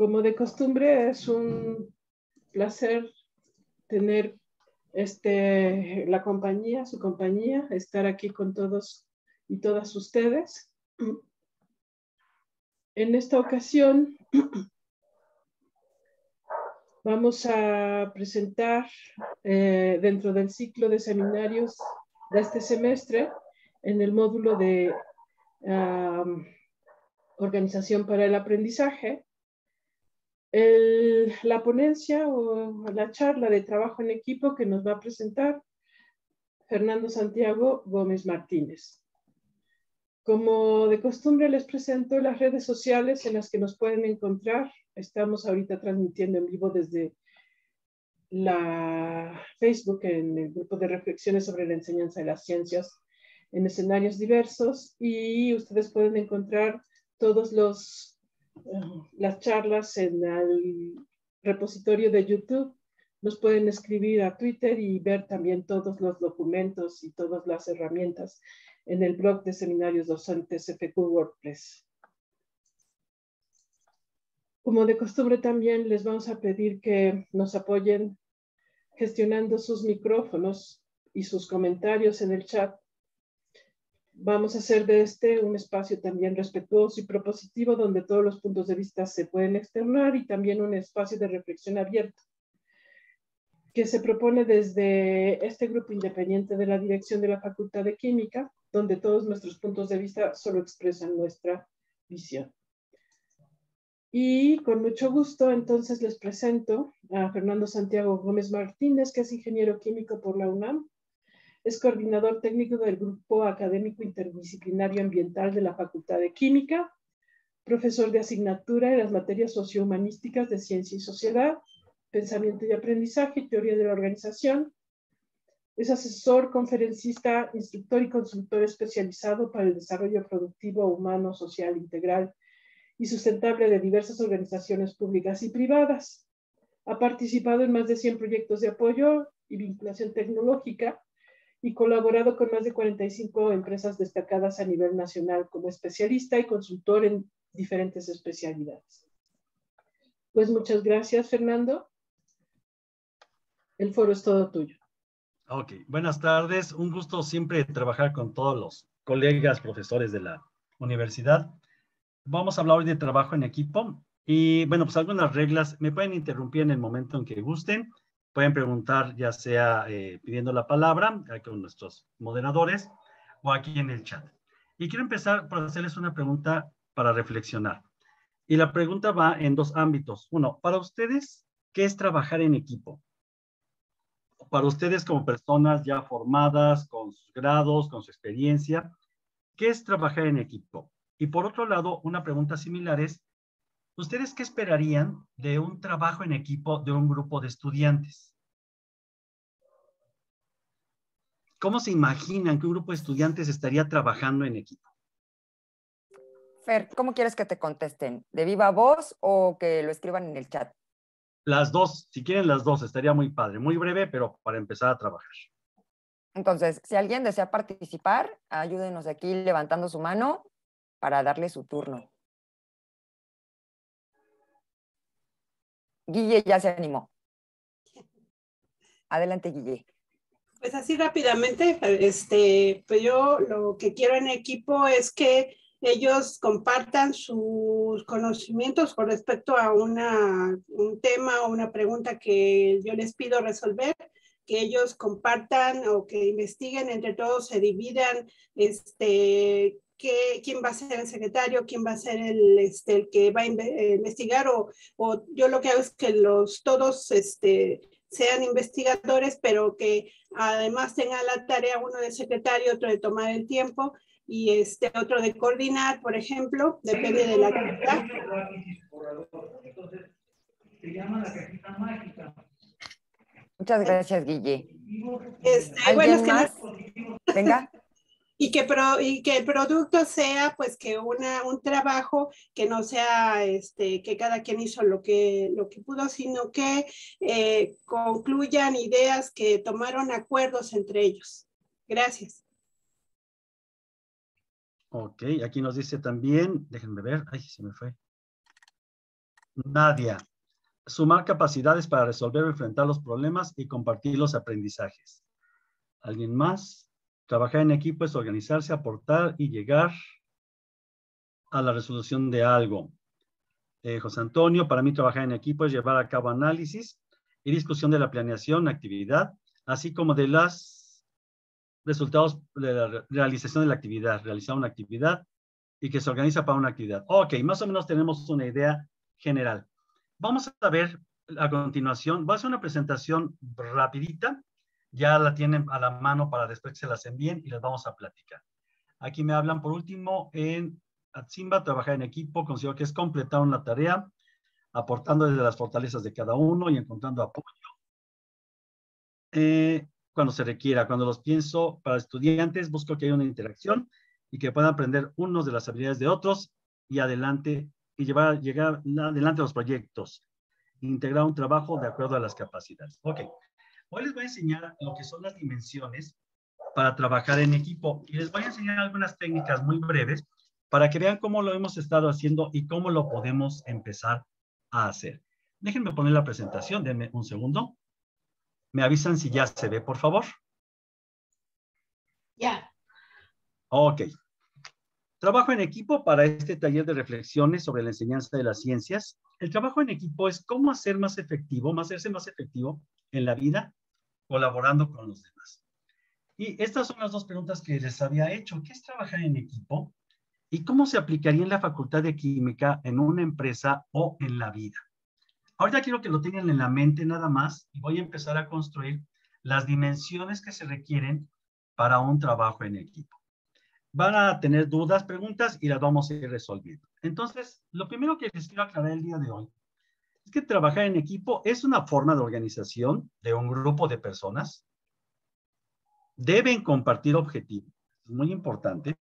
Como de costumbre, es un placer tener la compañía, su compañía, estar aquí con todos y todas ustedes. En esta ocasión vamos a presentar dentro del ciclo de seminarios de este semestre en el módulo de Organización para el Aprendizaje, la ponencia o la charla de trabajo en equipo que nos va a presentar Fernando Santiago Gómez Martínez. Como de costumbre les presento las redes sociales en las que nos pueden encontrar. Estamos ahorita transmitiendo en vivo desde la Facebook en el grupo de reflexiones sobre la enseñanza de las ciencias en escenarios diversos, y ustedes pueden encontrar todos las charlas en el repositorio de YouTube. Nos pueden escribir a Twitter y ver también todos los documentos y todas las herramientas en el blog de seminarios docentes FQ WordPress. Como de costumbre también les vamos a pedir que nos apoyen gestionando sus micrófonos y sus comentarios en el chat. Vamos a hacer de un espacio también respetuoso y propositivo donde todos los puntos de vista se pueden externar, y también un espacio de reflexión abierto que se propone desde este grupo independiente de la dirección de la Facultad de Química, donde todos nuestros puntos de vista solo expresan nuestra visión. Y con mucho gusto, entonces, les presento a Fernando Santiago Gómez Martínez, que es ingeniero químico por la UNAM. Es coordinador técnico del Grupo Académico Interdisciplinario Ambiental de la Facultad de Química, profesor de asignatura en las materias sociohumanísticas de Ciencia y Sociedad, Pensamiento y Aprendizaje y Teoría de la Organización. Es asesor, conferencista, instructor y consultor especializado para el desarrollo productivo, humano, social, integral y sustentable de diversas organizaciones públicas y privadas. Ha participado en más de 100 proyectos de apoyo y vinculación tecnológica y colaborado con más de 45 empresas destacadas a nivel nacional como especialista y consultor en diferentes especialidades. Pues muchas gracias, Fernando. El foro es todo tuyo. Ok, buenas tardes. Un gusto siempre trabajar con todos los colegas, profesores de la universidad. Vamos a hablar hoy de trabajo en equipo y, bueno, pues algunas reglas. Me pueden interrumpir en el momento en que gusten. Pueden preguntar ya sea pidiendo la palabra con nuestros moderadores o aquí en el chat. Y quiero empezar por hacerles una pregunta para reflexionar. Y la pregunta va en dos ámbitos. Uno, para ustedes, ¿qué es trabajar en equipo? Para ustedes como personas ya formadas, con sus grados, con su experiencia, ¿qué es trabajar en equipo? Y por otro lado, una pregunta similar es, ¿ustedes qué esperarían de un trabajo en equipo de un grupo de estudiantes? ¿Cómo se imaginan que un grupo de estudiantes estaría trabajando en equipo? Fer, ¿cómo quieres que te contesten? ¿De viva voz o que lo escriban en el chat? Las dos, si quieren las dos, estaría muy padre, muy breve, pero para empezar a trabajar. Entonces, si alguien desea participar, ayúdenos aquí levantando su mano para darle su turno. Guille ya se animó. Adelante, Guille. Pues así rápidamente, pues yo lo que quiero en equipo es que ellos compartan sus conocimientos con respecto a un tema o una pregunta que yo les pido resolver, que ellos compartan o que investiguen entre todos, se dividan, quién va a ser el secretario, quién va a ser el que va a investigar, o yo lo que hago es que todos sean investigadores, pero que además tengan la tarea uno de secretario, otro de tomar el tiempo y otro de coordinar, por ejemplo, depende de la actividad. Se llama la cajita mágica. Muchas gracias, Guille. Bueno, más? Venga. Y que el producto sea, pues, que un trabajo que no sea, que cada quien hizo lo que pudo, sino que concluyan ideas que tomaron acuerdos entre ellos. Gracias. Ok, aquí nos dice también, déjenme ver, ay, se me fue. Nadia. Sumar capacidades para resolver o enfrentar los problemas y compartir los aprendizajes. ¿Alguien más? Trabajar en equipo es organizarse, aportar y llegar a la resolución de algo. José Antonio, para mí trabajar en equipo es llevar a cabo análisis y discusión de la planeación, actividad, así como de los resultados de la realización de la actividad, realizar una actividad y que se organiza para una actividad. Ok, más o menos tenemos una idea general. Vamos a ver a continuación, voy a hacer una presentación rapidita, ya la tienen a la mano para después que se las envíen y les vamos a platicar. Aquí me hablan por último en Atsimba, trabajar en equipo, considero que es completar una tarea, aportando desde las fortalezas de cada uno y encontrando apoyo cuando se requiera. Cuando los pienso para estudiantes, busco que haya una interacción y que puedan aprender unos de las habilidades de otros y adelante, y llegar adelante los proyectos. Integrar un trabajo de acuerdo a las capacidades. Ok, hoy les voy a enseñar lo que son las dimensiones para trabajar en equipo y les voy a enseñar algunas técnicas muy breves para que vean cómo lo hemos estado haciendo y cómo lo podemos empezar a hacer. Déjenme poner la presentación, denme un segundo. ¿Me avisan si ya se ve, por favor? Ya. Ok. Trabajo en equipo para este taller de reflexiones sobre la enseñanza de las ciencias. El trabajo en equipo es cómo hacerse más efectivo en la vida, colaborando con los demás. Y estas son las dos preguntas que les había hecho. ¿Qué es trabajar en equipo? ¿Y cómo se aplicaría en la Facultad de Química, en una empresa o en la vida? Ahorita quiero que lo tengan en la mente nada más y voy a empezar a construir las dimensiones que se requieren para un trabajo en equipo. Van a tener dudas, preguntas y las vamos a ir resolviendo. Entonces, lo primero que les quiero aclarar el día de hoy es que trabajar en equipo es una forma de organización de un grupo de personas. Deben compartir objetivos, es muy importante.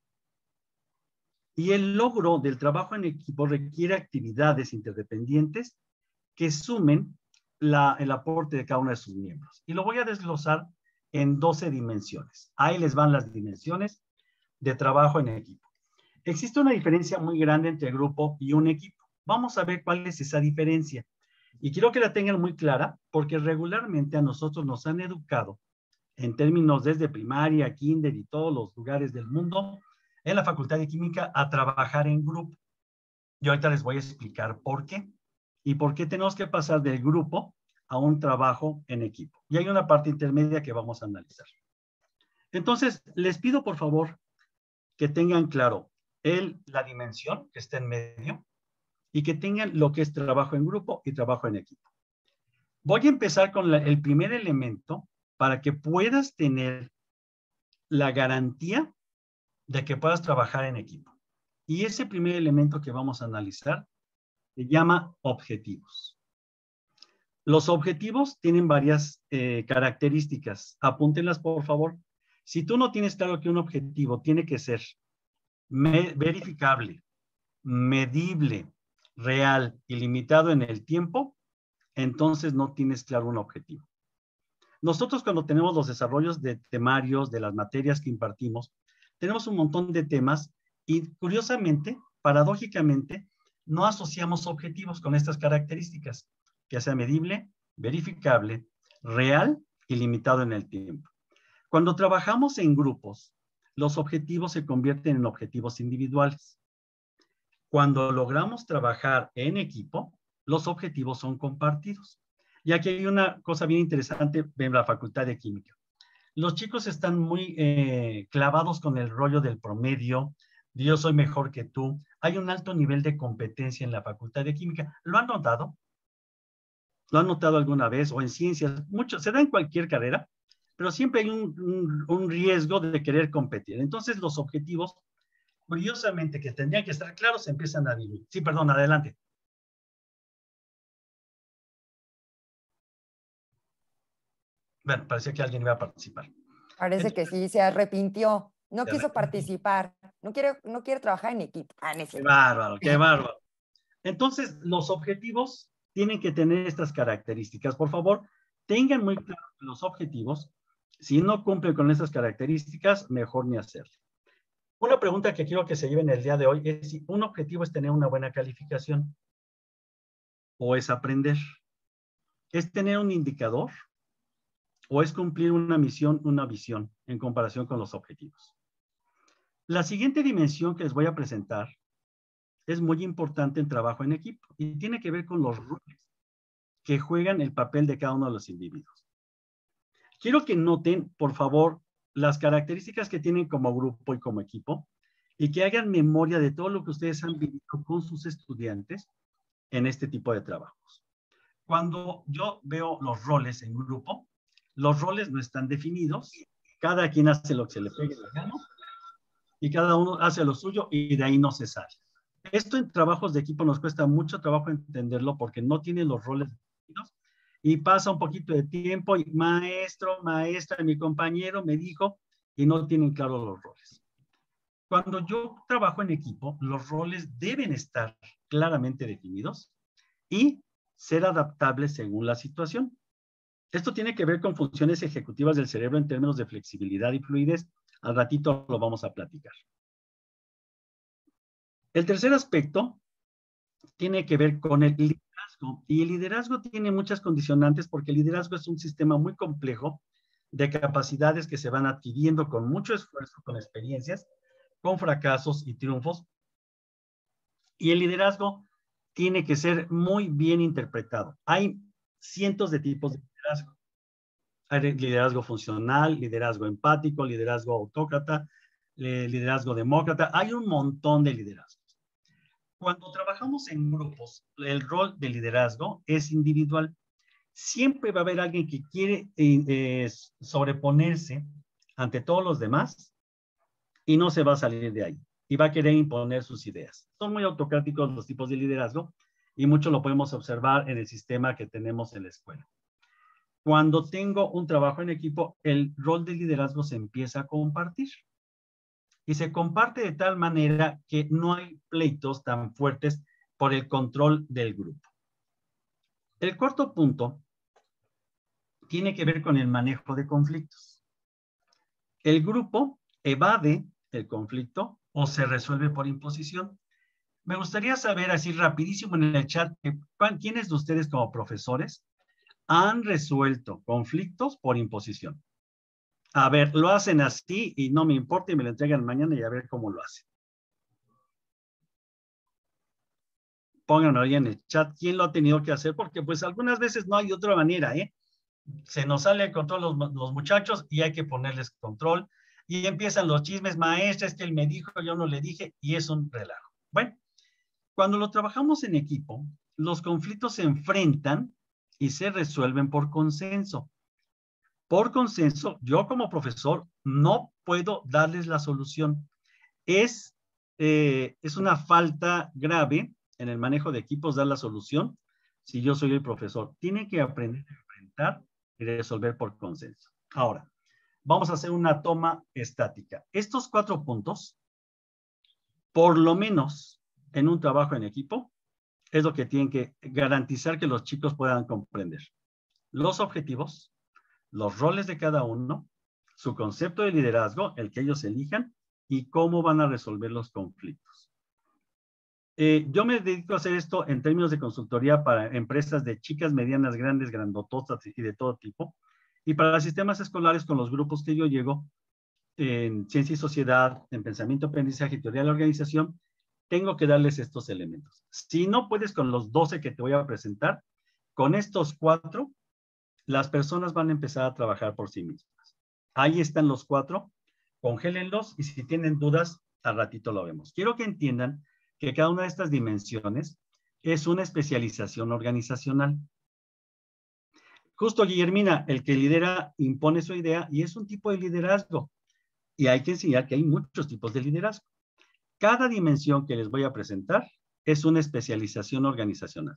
Y el logro del trabajo en equipo requiere actividades interdependientes que sumen el aporte de cada uno de sus miembros. Y lo voy a desglosar en 12 dimensiones. Ahí les van las dimensiones de trabajo en equipo. Existe una diferencia muy grande entre grupo y un equipo. Vamos a ver cuál es esa diferencia. Y quiero que la tengan muy clara porque regularmente a nosotros nos han educado en términos desde primaria, kinder y todos los lugares del mundo en la Facultad de Química a trabajar en grupo. Y ahorita les voy a explicar por qué. Y por qué tenemos que pasar del grupo a un trabajo en equipo. Y hay una parte intermedia que vamos a analizar. Entonces, les pido por favor que tengan claro la dimensión que está en medio y que tengan lo que es trabajo en grupo y trabajo en equipo. Voy a empezar con el primer elemento para que puedas tener la garantía de que puedas trabajar en equipo. Y ese primer elemento que vamos a analizar se llama objetivos. Los objetivos tienen varias características. Apúntenlas, por favor. Si tú no tienes claro que un objetivo tiene que ser verificable, medible, real y limitado en el tiempo, entonces no tienes claro un objetivo. Nosotros cuando tenemos los desarrollos de temarios, de las materias que impartimos, tenemos un montón de temas y curiosamente, paradójicamente, no asociamos objetivos con estas características, que sea medible, verificable, real y limitado en el tiempo. Cuando trabajamos en grupos, los objetivos se convierten en objetivos individuales. Cuando logramos trabajar en equipo, los objetivos son compartidos. Y aquí hay una cosa bien interesante en la Facultad de Química. Los chicos están muy clavados con el rollo del promedio, de yo soy mejor que tú. Hay un alto nivel de competencia en la Facultad de Química. ¿Lo han notado? ¿Lo han notado alguna vez? O en ciencias, mucho, se da en cualquier carrera, pero siempre hay un riesgo de querer competir. Entonces los objetivos, curiosamente, que tendrían que estar claros, se empiezan a diluir. Sí, perdón, adelante. Bueno, parecía que alguien iba a participar. Parece que sí, se arrepintió. No quiso participar. No quiere trabajar en equipo. Qué bárbaro, qué bárbaro. Entonces, los objetivos tienen que tener estas características. Por favor, tengan muy claro los objetivos. Si no cumplen con estas características, mejor ni hacerlo. Una pregunta que quiero que se lleven el día de hoy es si un objetivo es tener una buena calificación. o es aprender? ¿Es tener un indicador o es cumplir una misión, una visión en comparación con los objetivos? La siguiente dimensión que les voy a presentar es muy importante en trabajo en equipo y tiene que ver con los roles que juegan el papel de cada uno de los individuos. Quiero que noten, por favor, las características que tienen como grupo y como equipo y que hagan memoria de todo lo que ustedes han vivido con sus estudiantes en este tipo de trabajos. Cuando yo veo los roles en grupo, los roles no están definidos, cada quien hace lo que se le pegue la gana y cada uno hace lo suyo y de ahí no se sale. Esto en trabajos de equipo nos cuesta mucho trabajo entenderlo porque no tiene los roles definidos y pasa un poquito de tiempo y maestro, maestra, mi compañero me dijo y no tienen claros los roles. Cuando yo trabajo en equipo, los roles deben estar claramente definidos y ser adaptables según la situación. Esto tiene que ver con funciones ejecutivas del cerebro en términos de flexibilidad y fluidez. Al ratito lo vamos a platicar. El tercer aspecto tiene que ver con el liderazgo. Y el liderazgo tiene muchas condicionantes porque el liderazgo es un sistema muy complejo de capacidades que se van adquiriendo con mucho esfuerzo, con experiencias, con fracasos y triunfos. Y el liderazgo tiene que ser muy bien interpretado. Hay cientos de tipos de liderazgo. Hay liderazgo funcional, liderazgo empático, liderazgo autócrata, liderazgo demócrata. Hay un montón de liderazgos. Cuando trabajamos en grupos, el rol de liderazgo es individual. Siempre va a haber alguien que quiere sobreponerse ante todos los demás y no se va a salir de ahí. Y va a querer imponer sus ideas. Son muy autocráticos los tipos de liderazgo y mucho lo podemos observar en el sistema que tenemos en la escuela. Cuando tengo un trabajo en equipo, el rol de liderazgo se empieza a compartir. Y se comparte de tal manera que no hay pleitos tan fuertes por el control del grupo. El cuarto punto tiene que ver con el manejo de conflictos. El grupo evade el conflicto o se resuelve por imposición. Me gustaría saber así rapidísimo en el chat, ¿quiénes de ustedes como profesores han resuelto conflictos por imposición? A ver, lo hacen así y no me importa y me lo entregan mañana y a ver cómo lo hacen. Pónganlo ahí en el chat quién lo ha tenido que hacer, porque pues algunas veces no hay otra manera, ¿eh? Se nos sale el control los muchachos y hay que ponerles control. Y empiezan los chismes, maestra, es que él me dijo, yo no le dije, y es un relajo. Bueno, cuando lo trabajamos en equipo, los conflictos se enfrentan y se resuelven por consenso. Por consenso, yo como profesor no puedo darles la solución. Es una falta grave en el manejo de equipos dar la solución si yo soy el profesor. Tienen que aprender a enfrentar y resolver por consenso. Ahora, vamos a hacer una toma estática. Estos 4 puntos, por lo menos en un trabajo en equipo, es lo que tienen que garantizar que los chicos puedan comprender. Los objetivos, los roles de cada uno, su concepto de liderazgo, el que ellos elijan, y cómo van a resolver los conflictos. Yo me dedico a hacer esto en términos de consultoría para empresas de chicas, medianas, grandes, grandototas y de todo tipo. Y para sistemas escolares con los grupos que yo llego, en ciencia y sociedad, en pensamiento, aprendizaje y teoría de la organización, tengo que darles estos elementos. Si no puedes con los 12 que te voy a presentar, con estos 4, las personas van a empezar a trabajar por sí mismas. Ahí están los 4, congélenlos y si tienen dudas, al ratito lo vemos. Quiero que entiendan que cada una de estas dimensiones es una especialización organizacional. Justo Guillermina, el que lidera, impone su idea y es un tipo de liderazgo. Y hay que enseñar que hay muchos tipos de liderazgo. Cada dimensión que les voy a presentar es una especialización organizacional.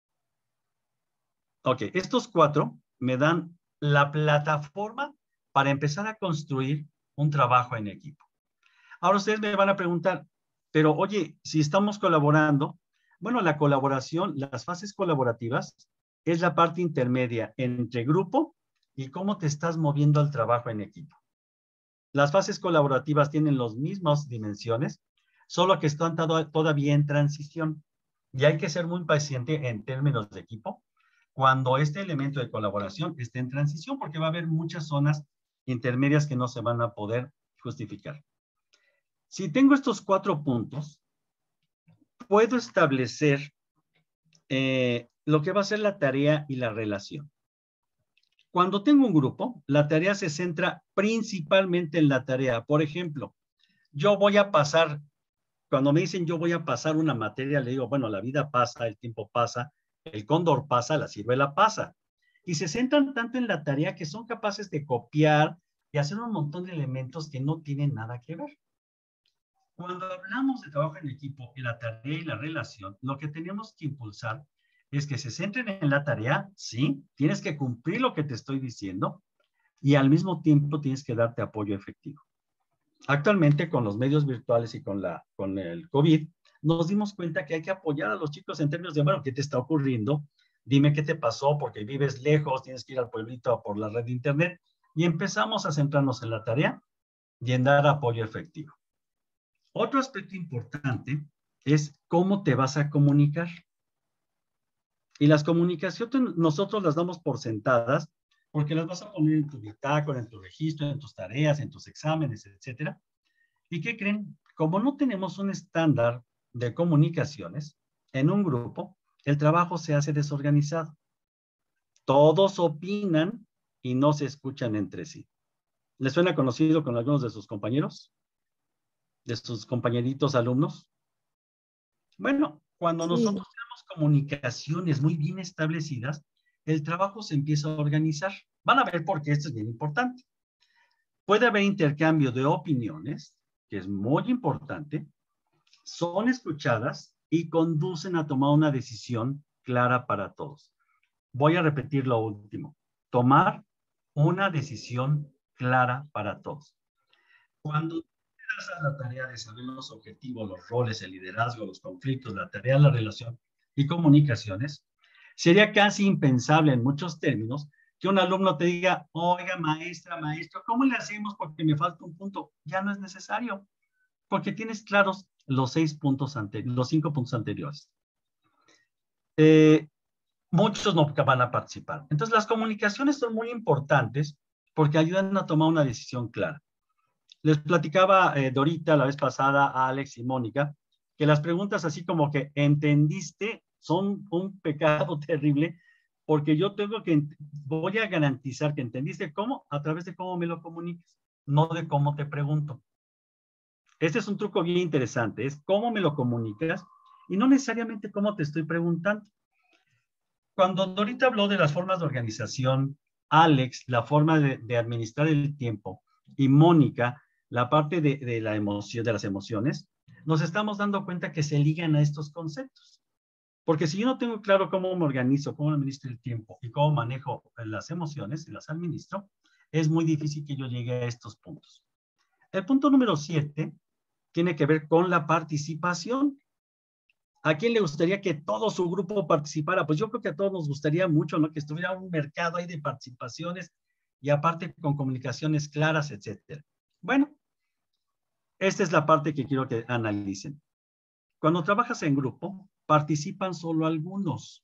Ok, estos 4 me dan la plataforma para empezar a construir un trabajo en equipo. Ahora ustedes me van a preguntar, pero oye, si estamos colaborando, bueno, la colaboración, las fases colaborativas es la parte intermedia entre grupo y cómo te estás moviendo al trabajo en equipo. Las fases colaborativas tienen las mismas dimensiones, solo que están todavía en transición. Y hay que ser muy paciente en términos de equipo cuando este elemento de colaboración esté en transición, porque va a haber muchas zonas intermedias que no se van a poder justificar. Si tengo estos 4 puntos, puedo establecer lo que va a ser la tarea y la relación. Cuando tengo un grupo, la tarea se centra principalmente en la tarea. Por ejemplo, yo voy a pasar, cuando me dicen yo voy a pasar una materia, le digo, bueno, la vida pasa, el tiempo pasa, el cóndor pasa, la ciruela pasa. Y se centran tanto en la tarea que son capaces de copiar y hacer un montón de elementos que no tienen nada que ver. Cuando hablamos de trabajo en equipo y la tarea y la relación, lo que tenemos que impulsar es que se centren en la tarea, sí, tienes que cumplir lo que te estoy diciendo y al mismo tiempo tienes que darte apoyo efectivo. Actualmente con los medios virtuales y con el COVID, nos dimos cuenta que hay que apoyar a los chicos en términos de, bueno, ¿qué te está ocurriendo? Dime qué te pasó porque vives lejos, tienes que ir al pueblito por la red de internet y empezamos a centrarnos en la tarea y en dar apoyo efectivo. Otro aspecto importante es cómo te vas a comunicar. Y las comunicaciones nosotros las damos por sentadas porque las vas a poner en tu bitácora, en tu registro, en tus tareas, en tus exámenes, etc. ¿Y qué creen? Como no tenemos un estándar de comunicaciones en un grupo, el trabajo se hace desorganizado. Todos opinan y no se escuchan entre sí. ¿Les suena conocido con algunos de sus compañeros? ¿De sus compañeritos alumnos? Bueno, cuando nosotros tenemos comunicaciones muy bien establecidas, el trabajo se empieza a organizar. Van a ver por qué esto es bien importante. Puede haber intercambio de opiniones, que es muy importante, son escuchadas y conducen a tomar una decisión clara para todos. Voy a repetir lo último. Tomar una decisión clara para todos. Cuando te das a la tarea de saber los objetivos, los roles, el liderazgo, los conflictos, la tarea, la relación y comunicaciones, sería casi impensable en muchos términos que un alumno te diga, oiga, maestra, maestro, ¿cómo le hacemos porque me falta un punto? Ya no es necesario, porque tienes claros los 5 puntos anteriores. Muchos no van a participar. Entonces, las comunicaciones son muy importantes porque ayudan a tomar una decisión clara. Les platicaba Dorita la vez pasada a Alex y Mónica que las preguntas así como que ¿entendiste? Son un pecado terrible porque yo voy a garantizar que entendiste cómo a través de cómo me lo comunicas, no de cómo te pregunto. Este es un truco bien interesante, es cómo me lo comunicas y no necesariamente cómo te estoy preguntando. Cuando Dorita habló de las formas de organización, Alex, la forma de administrar el tiempo, y Mónica, la parte de la emoción, de las emociones, nos estamos dando cuenta que se ligan a estos conceptos. Porque si yo no tengo claro cómo me organizo, cómo administro el tiempo y cómo manejo las emociones y las administro, es muy difícil que yo llegue a estos puntos. El punto número 7 tiene que ver con la participación. ¿A quién le gustaría que todo su grupo participara? Pues yo creo que a todos nos gustaría mucho, ¿no? Que estuviera un mercado ahí de participaciones y aparte con comunicaciones claras, etcétera. Bueno, esta es la parte que quiero que analicen. Cuando trabajas en grupo, participan solo algunos.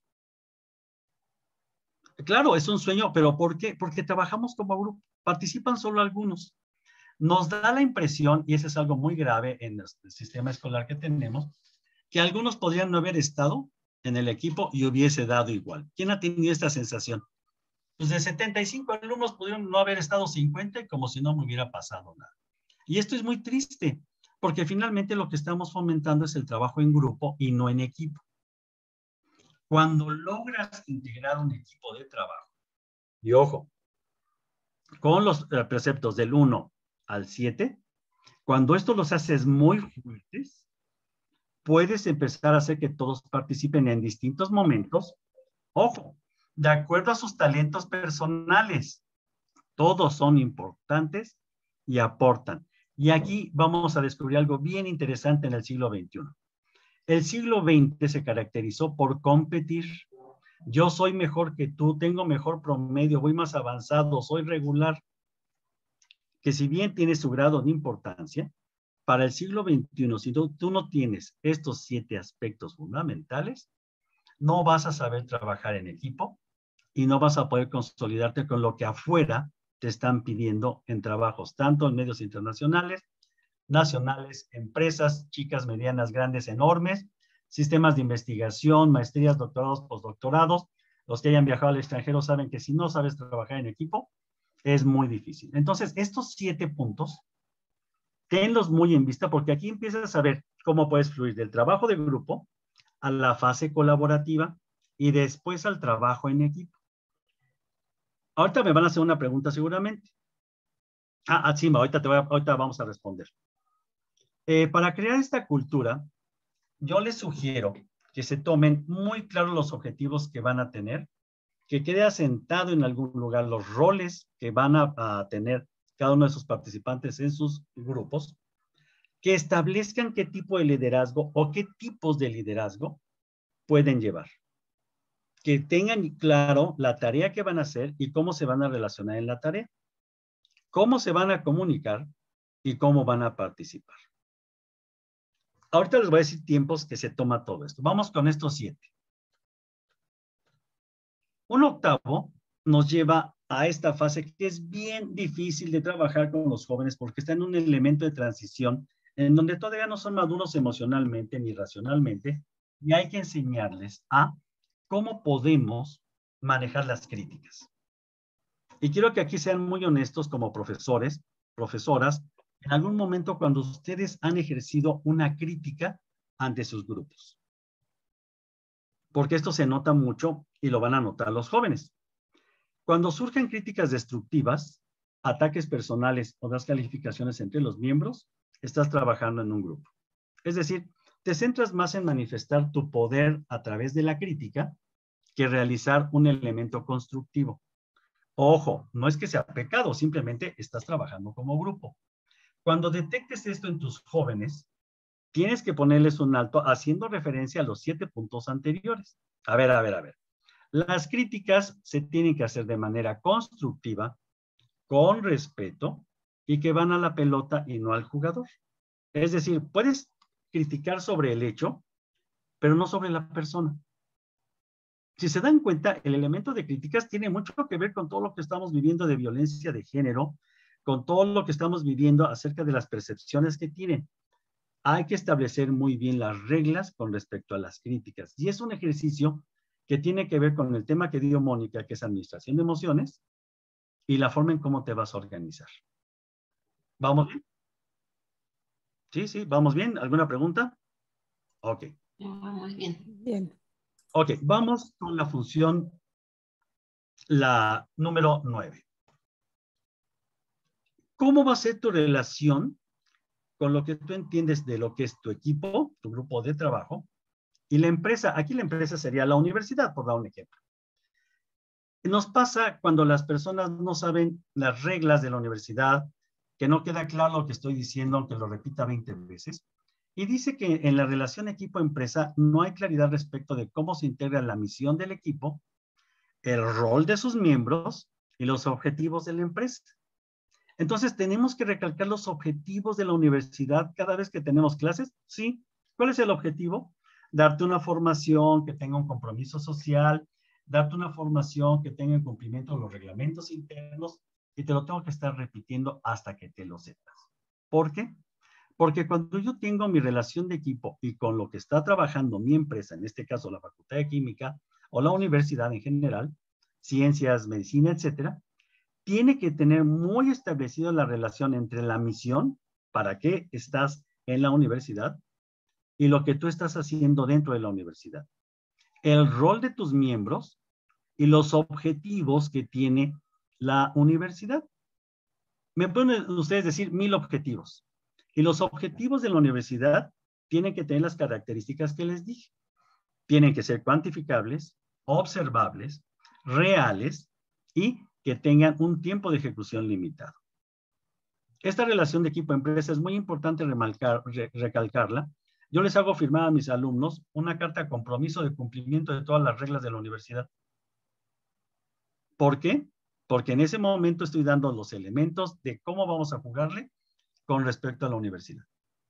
Claro, es un sueño, pero ¿por qué? Porque trabajamos como grupo. Participan solo algunos. Nos da la impresión, y eso es algo muy grave en el sistema escolar que tenemos, que algunos podrían no haber estado en el equipo y hubiese dado igual. ¿Quién ha tenido esta sensación? Pues de 75 alumnos pudieron no haber estado 50 y como si no me hubiera pasado nada. Y esto es muy triste, porque finalmente lo que estamos fomentando es el trabajo en grupo y no en equipo. Cuando logras integrar un equipo de trabajo, y ojo, con los preceptos del 1 al 7, cuando esto los haces muy fuertes, puedes empezar a hacer que todos participen en distintos momentos, ojo, de acuerdo a sus talentos personales. Todos son importantes y aportan. Y aquí vamos a descubrir algo bien interesante en el siglo XXI. El siglo XX se caracterizó por competir. Yo soy mejor que tú, tengo mejor promedio, voy más avanzado, soy regular. Que si bien tiene su grado de importancia, para el siglo XXI, si tú no tienes estos 7 aspectos fundamentales, no vas a saber trabajar en equipo y no vas a poder consolidarte con lo que afuera te están pidiendo en trabajos, tanto en medios internacionales, nacionales, empresas, chicas, medianas, grandes, enormes, sistemas de investigación, maestrías, doctorados, postdoctorados. Los que hayan viajado al extranjero saben que si no sabes trabajar en equipo, es muy difícil. Entonces, estos 7 puntos, tenlos muy en vista porque aquí empiezas a ver cómo puedes fluir del trabajo de grupo a la fase colaborativa y después al trabajo en equipo. Ahorita me van a hacer una pregunta seguramente. Sí, ahorita vamos a responder. Para crear esta cultura, yo les sugiero que se tomen muy claros los objetivos que van a tener, que quede asentado en algún lugar los roles que van a tener cada uno de sus participantes en sus grupos, que establezcan qué tipo de liderazgo o qué tipos de liderazgo pueden llevar, que tengan claro la tarea que van a hacer y cómo se van a relacionar en la tarea, cómo se van a comunicar y cómo van a participar. Ahorita les voy a decir tiempos que se toma todo esto. Vamos con estos 7. Un octavo nos lleva a esta fase que es bien difícil de trabajar con los jóvenes porque está en un elemento de transición en donde todavía no son maduros emocionalmente ni racionalmente y hay que enseñarles a cómo podemos manejar las críticas. Y quiero que aquí sean muy honestos como profesores, profesoras, en algún momento cuando ustedes han ejercido una crítica ante sus grupos. Porque esto se nota mucho y lo van a notar los jóvenes. Cuando surgen críticas destructivas, ataques personales o descalificaciones entre los miembros, estás trabajando en un grupo. Es decir, te centras más en manifestar tu poder a través de la crítica que realizar un elemento constructivo. Ojo, no es que sea pecado, simplemente estás trabajando como grupo. Cuando detectes esto en tus jóvenes, tienes que ponerles un alto haciendo referencia a los 7 puntos anteriores. A ver. Las críticas se tienen que hacer de manera constructiva, con respeto y que van a la pelota y no al jugador. Es decir, puedes criticar sobre el hecho, pero no sobre la persona. Si se dan cuenta, el elemento de críticas tiene mucho que ver con todo lo que estamos viviendo de violencia de género, con todo lo que estamos viviendo acerca de las percepciones que tienen. Hay que establecer muy bien las reglas con respecto a las críticas. Y es un ejercicio que tiene que ver con el tema que dio Mónica, que es administración de emociones, y la forma en cómo te vas a organizar. ¿Vamos bien? Sí, ¿vamos bien? ¿Alguna pregunta? Ok. Muy bien. Bien. Ok, vamos con la función, la número 9. ¿Cómo va a ser tu relación con lo que tú entiendes de lo que es tu equipo, tu grupo de trabajo, y la empresa? Aquí la empresa sería la universidad, por dar un ejemplo. Nos pasa cuando las personas no saben las reglas de la universidad, que no queda claro lo que estoy diciendo, aunque lo repita 20 veces, y dice que en la relación equipo-empresa no hay claridad respecto de cómo se integra la misión del equipo, el rol de sus miembros y los objetivos de la empresa. Entonces, ¿tenemos que recalcar los objetivos de la universidad cada vez que tenemos clases? Sí. ¿Cuál es el objetivo? Darte una formación que tenga un compromiso social, darte una formación que tenga en cumplimiento los reglamentos internos, y te lo tengo que estar repitiendo hasta que te lo sepas. ¿Por qué? Porque cuando yo tengo mi relación de equipo y con lo que está trabajando mi empresa, en este caso la Facultad de Química o la universidad en general, ciencias, medicina, etcétera, tiene que tener muy establecida la relación entre la misión, para qué estás en la universidad, y lo que tú estás haciendo dentro de la universidad. El rol de tus miembros y los objetivos que tiene la universidad. Me pueden ustedes decir 1000 objetivos. Y los objetivos de la universidad tienen que tener las características que les dije. Tienen que ser cuantificables, observables, reales y que tengan un tiempo de ejecución limitado. Esta relación de equipo-empresa es muy importante recalcarla. Yo les hago firmar a mis alumnos una carta de compromiso de cumplimiento de todas las reglas de la universidad. ¿Por qué? Porque en ese momento estoy dando los elementos de cómo vamos a jugarle con respecto a la universidad.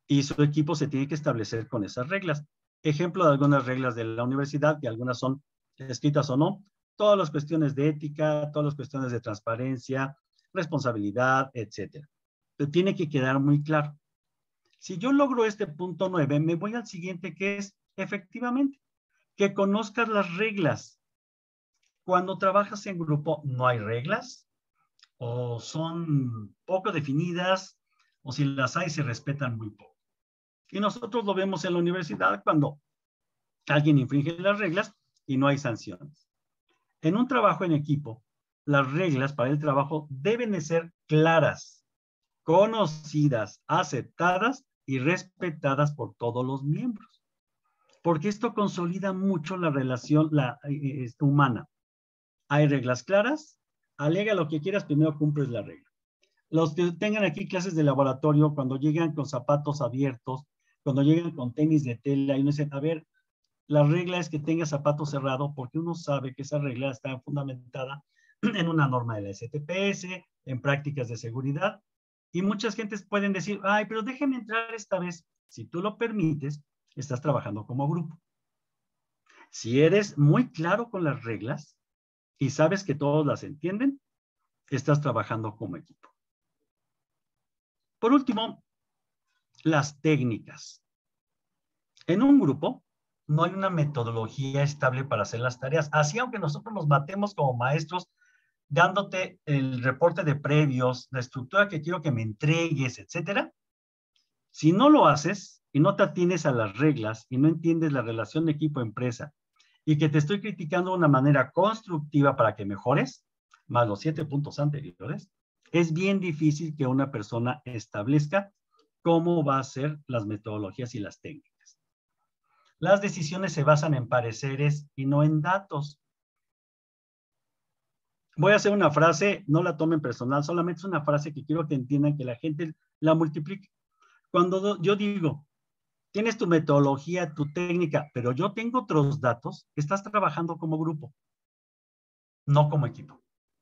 y su equipo se tiene que establecer con esas reglas. Ejemplo de algunas reglas de la universidad, que algunas son escritas o no, todas las cuestiones de ética, todas las cuestiones de transparencia, responsabilidad, etcétera. Pero tiene que quedar muy claro. Si yo logro este punto 9, me voy al siguiente, que es, efectivamente, que conozcas las reglas. Cuando trabajas en grupo, no hay reglas, o son poco definidas, o si las hay, se respetan muy poco. Y nosotros lo vemos en la universidad cuando alguien infringe las reglas y no hay sanciones. En un trabajo en equipo, las reglas para el trabajo deben de ser claras, conocidas, aceptadas y respetadas por todos los miembros. Porque esto consolida mucho la relación humana. Hay reglas claras, alega lo que quieras, primero cumples la regla. Los que tengan aquí clases de laboratorio, cuando llegan con zapatos abiertos, cuando llegan con tenis de tela, y uno dice, a ver, la regla es que tenga zapato cerrado, porque uno sabe que esa regla está fundamentada en una norma de la STPS, en prácticas de seguridad, y muchas gentes pueden decir, ay, pero déjeme entrar esta vez. Si tú lo permites, estás trabajando como grupo. Si eres muy claro con las reglas y sabes que todos las entienden, estás trabajando como equipo. Por último, las técnicas. En un grupo no hay una metodología estable para hacer las tareas. Así, aunque nosotros nos matemos como maestros dándote el reporte de previos, la estructura que quiero que me entregues, etcétera, si no lo haces y no te atienes a las reglas y no entiendes la relación equipo-empresa y que te estoy criticando de una manera constructiva para que mejores, más los 7 puntos anteriores, es bien difícil que una persona establezca cómo va a ser las metodologías y las técnicas. Las decisiones se basan en pareceres y no en datos. Voy a hacer una frase, no la tomen personal, solamente es una frase que quiero que entiendan, que la gente la multiplique. Cuando yo digo, tienes tu metodología, tu técnica, pero yo tengo otros datos, estás trabajando como grupo, no como equipo.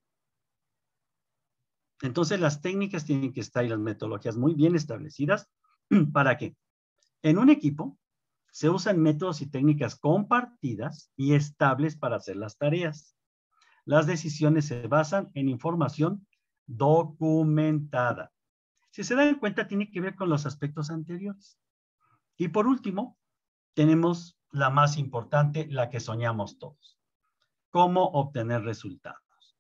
Entonces las técnicas tienen que estar y las metodologías muy bien establecidas. ¿Para qué? En un equipo se usan métodos y técnicas compartidas y estables para hacer las tareas. Las decisiones se basan en información documentada. Si se dan cuenta, tiene que ver con los aspectos anteriores. Y por último, tenemos la más importante, la que soñamos todos. ¿Cómo obtener resultados?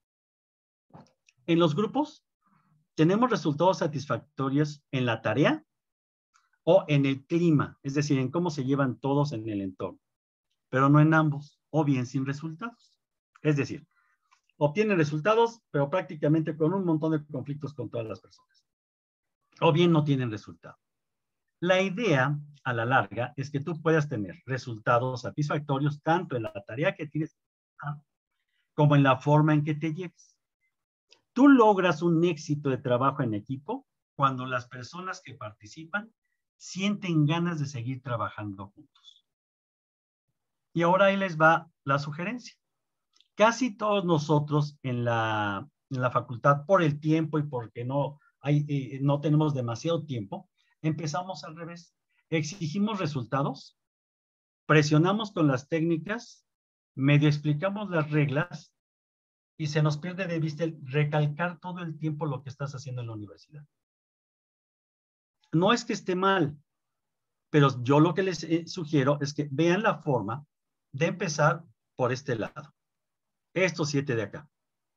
En los grupos, tenemos resultados satisfactorios en la tarea o en el clima, es decir, en cómo se llevan todos en el entorno, pero no en ambos, o bien sin resultados. Es decir, obtienen resultados, pero prácticamente con un montón de conflictos con todas las personas. O bien no tienen resultado. La idea, a la larga, es que tú puedas tener resultados satisfactorios tanto en la tarea que tienes como en la forma en que te lleves. Tú logras un éxito de trabajo en equipo cuando las personas que participan sienten ganas de seguir trabajando juntos. Y ahora ahí les va la sugerencia. Casi todos nosotros en la facultad, por el tiempo y porque no tenemos demasiado tiempo, empezamos al revés. Exigimos resultados, presionamos con las técnicas, medio explicamos las reglas y se nos pierde de vista el recalcar todo el tiempo lo que estás haciendo en la universidad. No es que esté mal, pero yo lo que les sugiero es que vean la forma de empezar por este lado. Estos 7 de acá.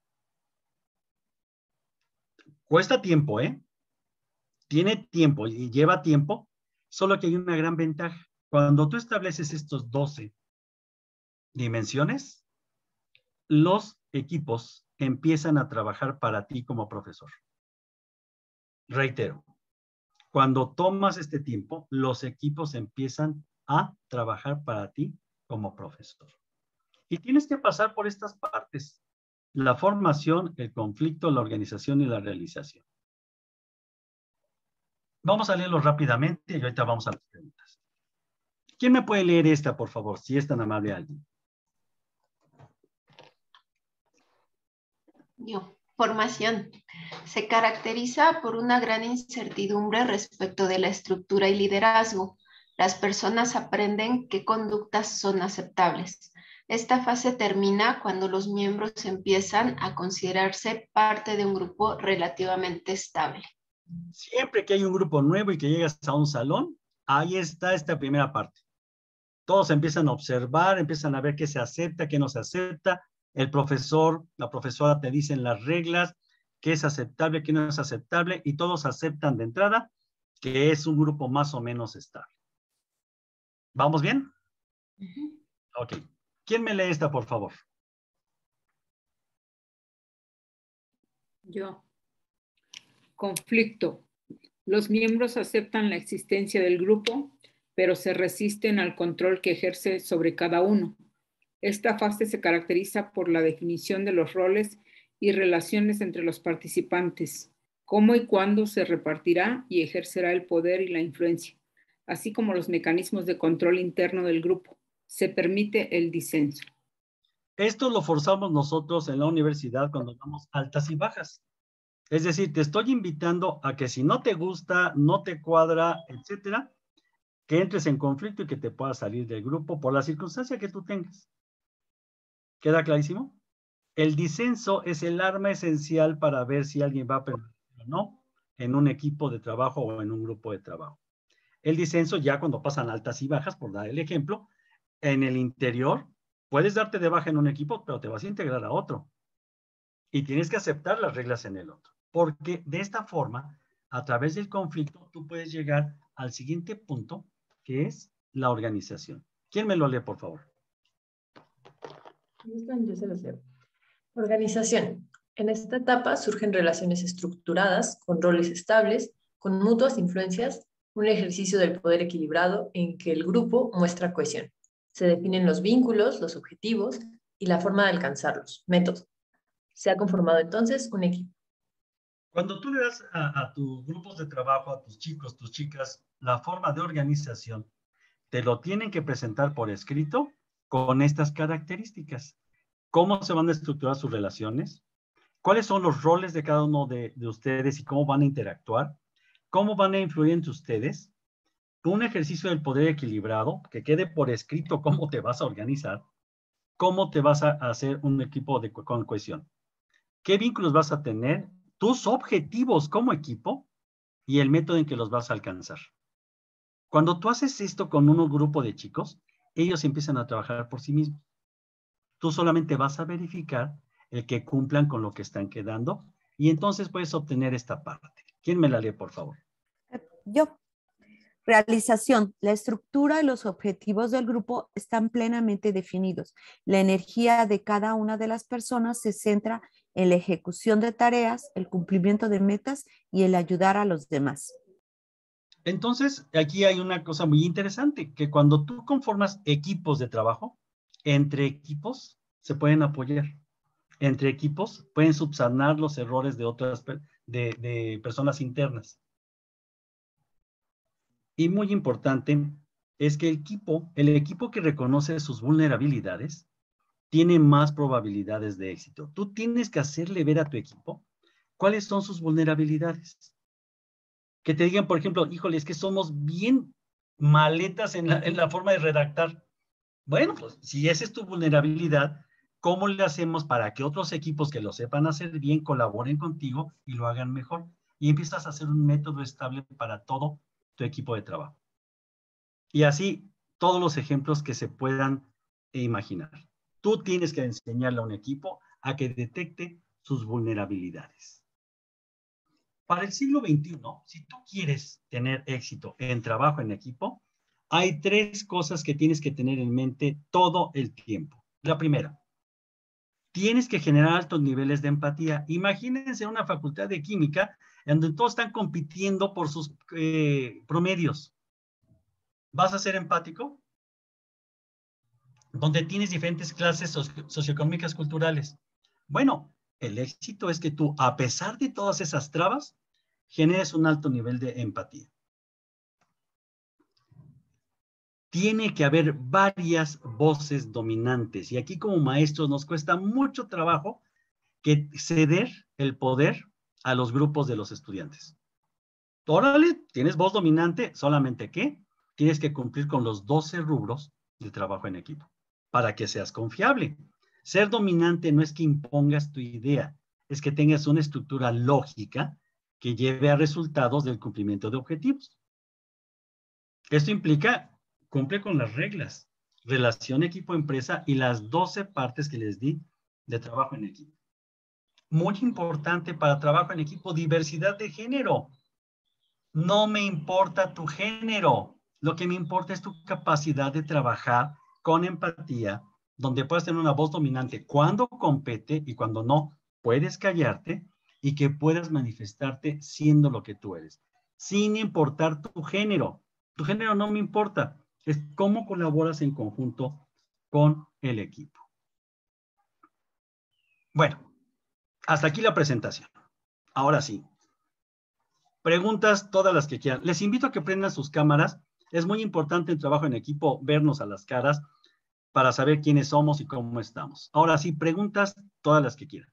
Cuesta tiempo, ¿eh? Tiene tiempo y lleva tiempo, solo que hay una gran ventaja. Cuando tú estableces estos 12 dimensiones, los equipos empiezan a trabajar para ti como profesor. Reitero, cuando tomas este tiempo, los equipos empiezan a trabajar para ti como profesor. Y tienes que pasar por estas partes: la formación, el conflicto, la organización y la realización. Vamos a leerlo rápidamente y ahorita vamos a las preguntas. ¿Quién me puede leer esta, por favor, si es tan amable alguien? Yo. Formación. Se caracteriza por una gran incertidumbre respecto de la estructura y liderazgo. Las personas aprenden qué conductas son aceptables. Esta fase termina cuando los miembros empiezan a considerarse parte de un grupo relativamente estable. Siempre que hay un grupo nuevo y que llegas a un salón, ahí está esta primera parte. Todos empiezan a observar, empiezan a ver qué se acepta, qué no se acepta. El profesor, la profesora te dicen las reglas, qué es aceptable, qué no es aceptable, y todos aceptan de entrada que es un grupo más o menos estable. ¿Vamos bien? Ok. ¿Quién me lee esta, por favor? Yo. Conflicto. Los miembros aceptan la existencia del grupo, pero se resisten al control que ejerce sobre cada uno. Esta fase se caracteriza por la definición de los roles y relaciones entre los participantes, cómo y cuándo se repartirá y ejercerá el poder y la influencia, así como los mecanismos de control interno del grupo. Se permite el disenso. Esto lo forzamos nosotros en la universidad cuando damos altas y bajas. Es decir, te estoy invitando a que si no te gusta, no te cuadra, etcétera, que entres en conflicto y que te puedas salir del grupo por la circunstancia que tú tengas. ¿Queda clarísimo? El disenso es el arma esencial para ver si alguien va a permanecer o no en un equipo de trabajo o en un grupo de trabajo. El disenso ya cuando pasan altas y bajas, por dar el ejemplo, en el interior puedes darte de baja en un equipo, pero te vas a integrar a otro. Y tienes que aceptar las reglas en el otro. Porque de esta forma, a través del conflicto, tú puedes llegar al siguiente punto, que es la organización. ¿Quién me lo lee, por favor? Yo se los leo. Organización. En esta etapa surgen relaciones estructuradas, con roles estables, con mutuas influencias, un ejercicio del poder equilibrado en que el grupo muestra cohesión. Se definen los vínculos, los objetivos y la forma de alcanzarlos, métodos. Se ha conformado entonces un equipo. Cuando tú le das a tus grupos de trabajo, a tus chicos, tus chicas, la forma de organización, te lo tienen que presentar por escrito con estas características. ¿Cómo se van a estructurar sus relaciones? ¿Cuáles son los roles de cada uno de ustedes y cómo van a interactuar? ¿Cómo van a influir entre ustedes? Un ejercicio del poder equilibrado, que quede por escrito cómo te vas a organizar, cómo te vas a hacer un equipo con cohesión. ¿Qué vínculos vas a tener? Tus objetivos como equipo y el método en que los vas a alcanzar. Cuando tú haces esto con un grupo de chicos, ellos empiezan a trabajar por sí mismos. Tú solamente vas a verificar el que cumplan con lo que están quedando y entonces puedes obtener esta parte. ¿Quién me la lee, por favor? Yo. Realización. La estructura y los objetivos del grupo están plenamente definidos. La energía de cada una de las personas se centra en la ejecución de tareas, el cumplimiento de metas y el ayudar a los demás. Entonces, aquí hay una cosa muy interesante, que cuando tú conformas equipos de trabajo, entre equipos se pueden apoyar. Entre equipos pueden subsanar los errores de otras de personas internas. Y muy importante es que el equipo que reconoce sus vulnerabilidades tiene más probabilidades de éxito. Tú tienes que hacerle ver a tu equipo cuáles son sus vulnerabilidades. Que te digan, por ejemplo, híjole, es que somos bien maletas en la forma de redactar. Bueno, pues si esa es tu vulnerabilidad, ¿cómo le hacemos para que otros equipos que lo sepan hacer bien colaboren contigo y lo hagan mejor? Y empiezas a hacer un método estable para todo tu equipo de trabajo. Y así, todos los ejemplos que se puedan imaginar. Tú tienes que enseñarle a un equipo a que detecte sus vulnerabilidades. Para el siglo XXI, si tú quieres tener éxito en trabajo en equipo, hay 3 cosas que tienes que tener en mente todo el tiempo. La primera, tienes que generar altos niveles de empatía. Imagínense una facultad de química en donde todos están compitiendo por sus promedios. ¿Vas a ser empático? Donde tienes diferentes clases socioeconómicas culturales. Bueno, el éxito es que tú, a pesar de todas esas trabas, generes un alto nivel de empatía. Tiene que haber varias voces dominantes. Y aquí como maestros nos cuesta mucho trabajo que ceder el poder a los grupos de los estudiantes. Órale, tienes voz dominante, solamente que tienes que cumplir con los 12 rubros de trabajo en equipo para que seas confiable. Ser dominante no es que impongas tu idea, es que tengas una estructura lógica que lleve a resultados del cumplimiento de objetivos. Esto implica, cumple con las reglas, relación equipo-empresa y las 12 partes que les di de trabajo en equipo. Muy importante para trabajo en equipo, diversidad de género. No me importa tu género, lo que me importa es tu capacidad de trabajar con empatía, donde puedas tener una voz dominante cuando compete y cuando no, puedes callarte y que puedas manifestarte siendo lo que tú eres, sin importar tu género. Tu género no me importa, es cómo colaboras en conjunto con el equipo. Bueno, hasta aquí la presentación. Ahora sí, preguntas todas las que quieran. Les invito a que prendan sus cámaras. Es muy importante el trabajo en equipo, vernos a las caras para saber quiénes somos y cómo estamos. Ahora sí, preguntas todas las que quieran.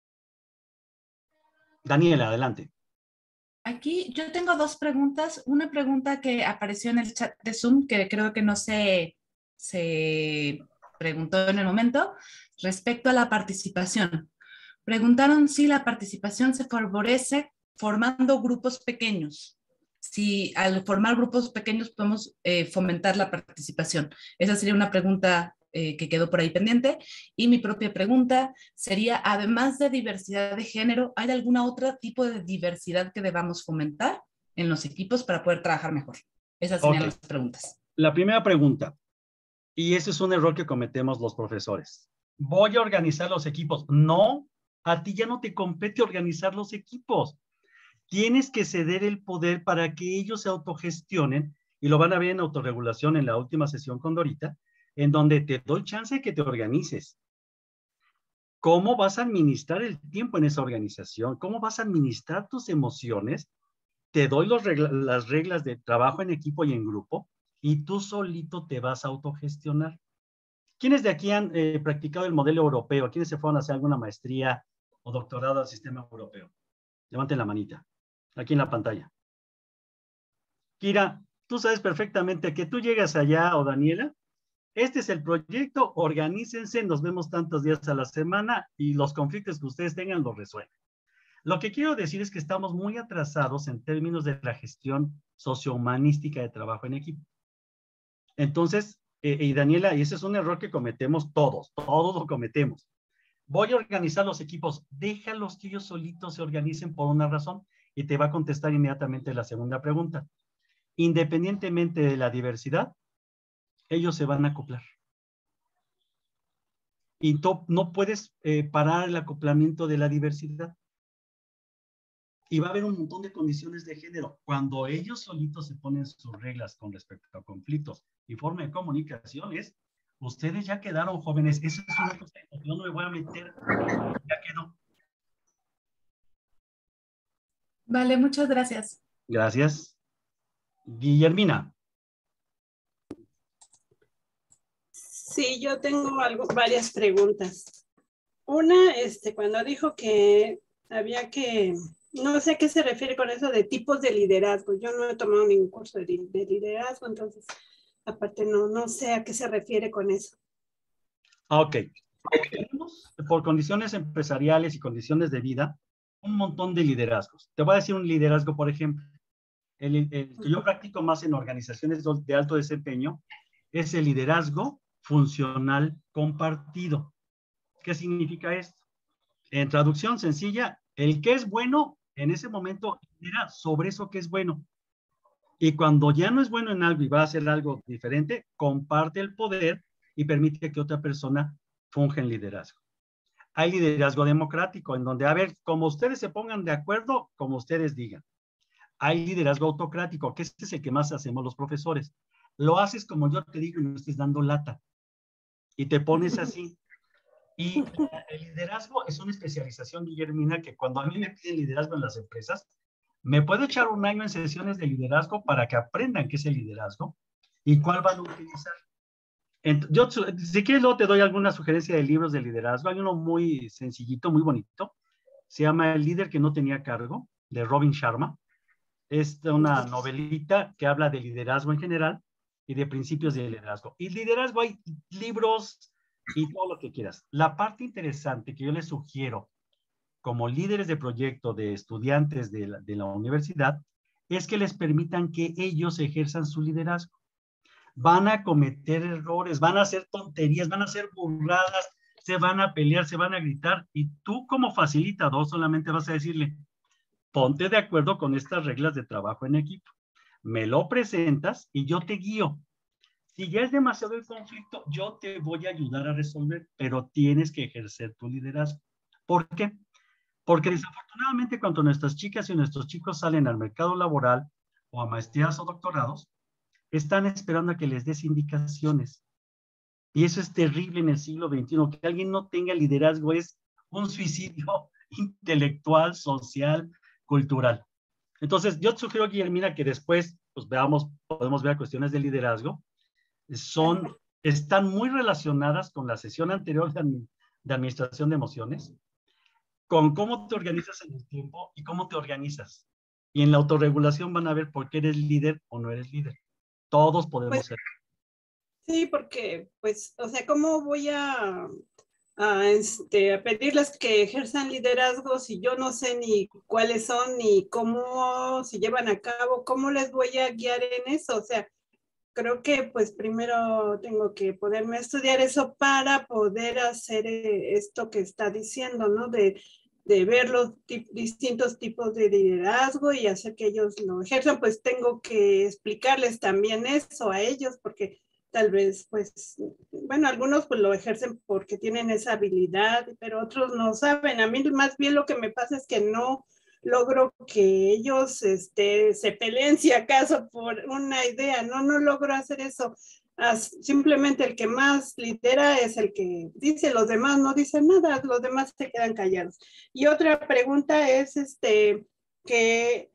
Daniela, adelante. Aquí yo tengo dos preguntas. Una pregunta que apareció en el chat de Zoom, que creo que no se preguntó en el momento, respecto a la participación. Preguntaron si la participación se favorece formando grupos pequeños. Si al formar grupos pequeños podemos fomentar la participación. Esa sería una pregunta que quedó por ahí pendiente. Y mi propia pregunta sería, además de diversidad de género, ¿hay algún otro tipo de diversidad que debamos fomentar en los equipos para poder trabajar mejor? Esas serían las preguntas. La primera pregunta, y ese es un error que cometemos los profesores. Voy a organizar los equipos. No, a ti ya no te compete organizar los equipos. Tienes que ceder el poder para que ellos se autogestionen, y lo van a ver en autorregulación en la última sesión con Dorita, en donde te doy chance de que te organices. ¿Cómo vas a administrar el tiempo en esa organización? ¿Cómo vas a administrar tus emociones? Te doy las reglas de trabajo en equipo y en grupo, y tú solito te vas a autogestionar. ¿Quiénes de aquí han practicado el modelo europeo? ¿Quiénes se fueron a hacer alguna maestría o doctorado al sistema europeo? Levanten la manita, aquí en la pantalla. Kira, tú sabes perfectamente que tú llegas allá, o Daniela, este es el proyecto, organícense, nos vemos tantos días a la semana y los conflictos que ustedes tengan los resuelven. Lo que quiero decir es que estamos muy atrasados en términos de la gestión sociohumanística de trabajo en equipo. Entonces, y Daniela, y ese es un error que cometemos todos lo cometemos. Voy a organizar los equipos, déjalos que ellos solitos se organicen por una razón, y te va a contestar inmediatamente la segunda pregunta. Independientemente de la diversidad, ellos se van a acoplar. Y no puedes parar el acoplamiento de la diversidad. Y va a haber un montón de condiciones de género. Cuando ellos solitos se ponen sus reglas con respecto a conflictos y forma de comunicaciones, ustedes ya quedaron jóvenes. Eso es una cosa que yo no me voy a meter. Ya quedó. Vale, muchas gracias. Gracias. Guillermina. Sí, yo tengo varias preguntas. Una, cuando dijo que había que, no sé a qué se refiere con eso de tipos de liderazgo. Yo no he tomado ningún curso de liderazgo, entonces, aparte no sé a qué se refiere con eso. Ok. Por condiciones empresariales y condiciones de vida, un montón de liderazgos. Te voy a decir un liderazgo, por ejemplo. El que yo practico más en organizaciones de alto desempeño es el liderazgo funcional compartido. ¿Qué significa esto? En traducción sencilla, el que es bueno en ese momento lidera sobre eso que es bueno. Y cuando ya no es bueno en algo y va a hacer algo diferente, comparte el poder y permite que otra persona funja en liderazgo. Hay liderazgo democrático, en donde, a ver, como ustedes se pongan de acuerdo, como ustedes digan. Hay liderazgo autocrático, que este es el que más hacemos los profesores. Lo haces como yo te digo y no estés dando lata. Y te pones así. Y el liderazgo es una especialización, Guillermina, que cuando a mí me piden liderazgo en las empresas, me puedo echar un año en sesiones de liderazgo para que aprendan qué es el liderazgo y cuál van a utilizar. Yo, si quieres, luego te doy alguna sugerencia de libros de liderazgo. Hay uno muy sencillito, muy bonito. Se llama El líder que no tenía cargo, de Robin Sharma. Es una novelita que habla de liderazgo en general y de principios de liderazgo. Y liderazgo hay libros y todo lo que quieras. La parte interesante que yo les sugiero como líderes de proyecto de estudiantes de la universidad es que les permitan que ellos ejerzan su liderazgo. Van a cometer errores, van a hacer tonterías, van a hacer burradas, se van a pelear, se van a gritar, y tú como facilitador solamente vas a decirle, ponte de acuerdo con estas reglas de trabajo en equipo, me lo presentas y yo te guío. Si ya es demasiado el conflicto, yo te voy a ayudar a resolver, pero tienes que ejercer tu liderazgo. ¿Por qué? Porque desafortunadamente cuando nuestras chicas y nuestros chicos salen al mercado laboral o a maestrías o doctorados, están esperando a que les des indicaciones. Y eso es terrible en el siglo XXI. Que alguien no tenga liderazgo es un suicidio intelectual, social, cultural. Entonces, yo te sugiero, Guillermina, que después pues podemos ver cuestiones de liderazgo. Están muy relacionadas con la sesión anterior de administración de emociones, con cómo te organizas en el tiempo y cómo te organizas. Y en la autorregulación van a ver por qué eres líder o no eres líder. Todos podemos ser. Sí, porque, pues, o sea, ¿cómo voy a pedirles que ejerzan liderazgo si yo no sé ni cuáles son, ni cómo se llevan a cabo? ¿Cómo les voy a guiar en eso? O sea, creo que pues primero tengo que poderme a estudiar eso para poder hacer esto que está diciendo, ¿no? De ver los distintos tipos de liderazgo y hacer que ellos lo ejerzan, pues tengo que explicarles también eso a ellos, porque tal vez, pues, bueno, algunos pues lo ejercen porque tienen esa habilidad, pero otros no saben. A mí más bien lo que me pasa es que no logro que ellos se peleen si acaso por una idea, no logro hacer eso. Simplemente el que más lidera es el que dice, los demás no dicen nada, los demás se quedan callados. Y otra pregunta es que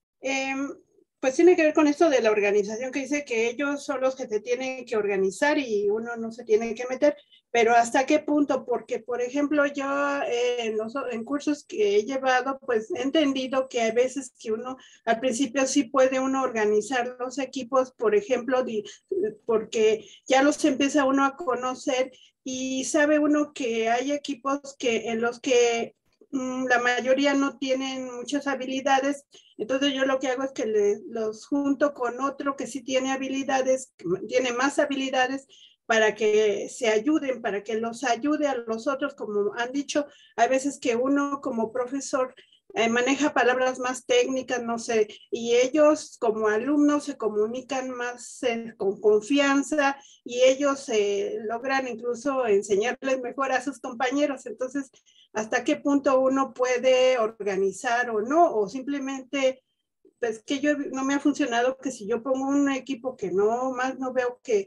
pues tiene que ver con esto de la organización, que dice que ellos son los que te tienen que organizar y uno no se tiene que meter, pero ¿hasta qué punto? Porque, por ejemplo, yo en cursos que he llevado, pues he entendido que hay veces que uno, al principio sí puede uno organizar los equipos, por ejemplo, porque ya los empieza uno a conocer y sabe uno que hay equipos en los que la mayoría no tienen muchas habilidades, entonces yo lo que hago es que los junto con otro que sí tiene habilidades, que tiene más habilidades, para que se ayuden, para que los ayude a los otros, como han dicho, hay veces que uno como profesor maneja palabras más técnicas, no sé, y ellos como alumnos se comunican más con confianza y ellos logran incluso enseñarles mejor a sus compañeros. Entonces, ¿hasta qué punto uno puede organizar o no? O simplemente, pues que yo no me ha funcionado, que si yo pongo un equipo que no veo que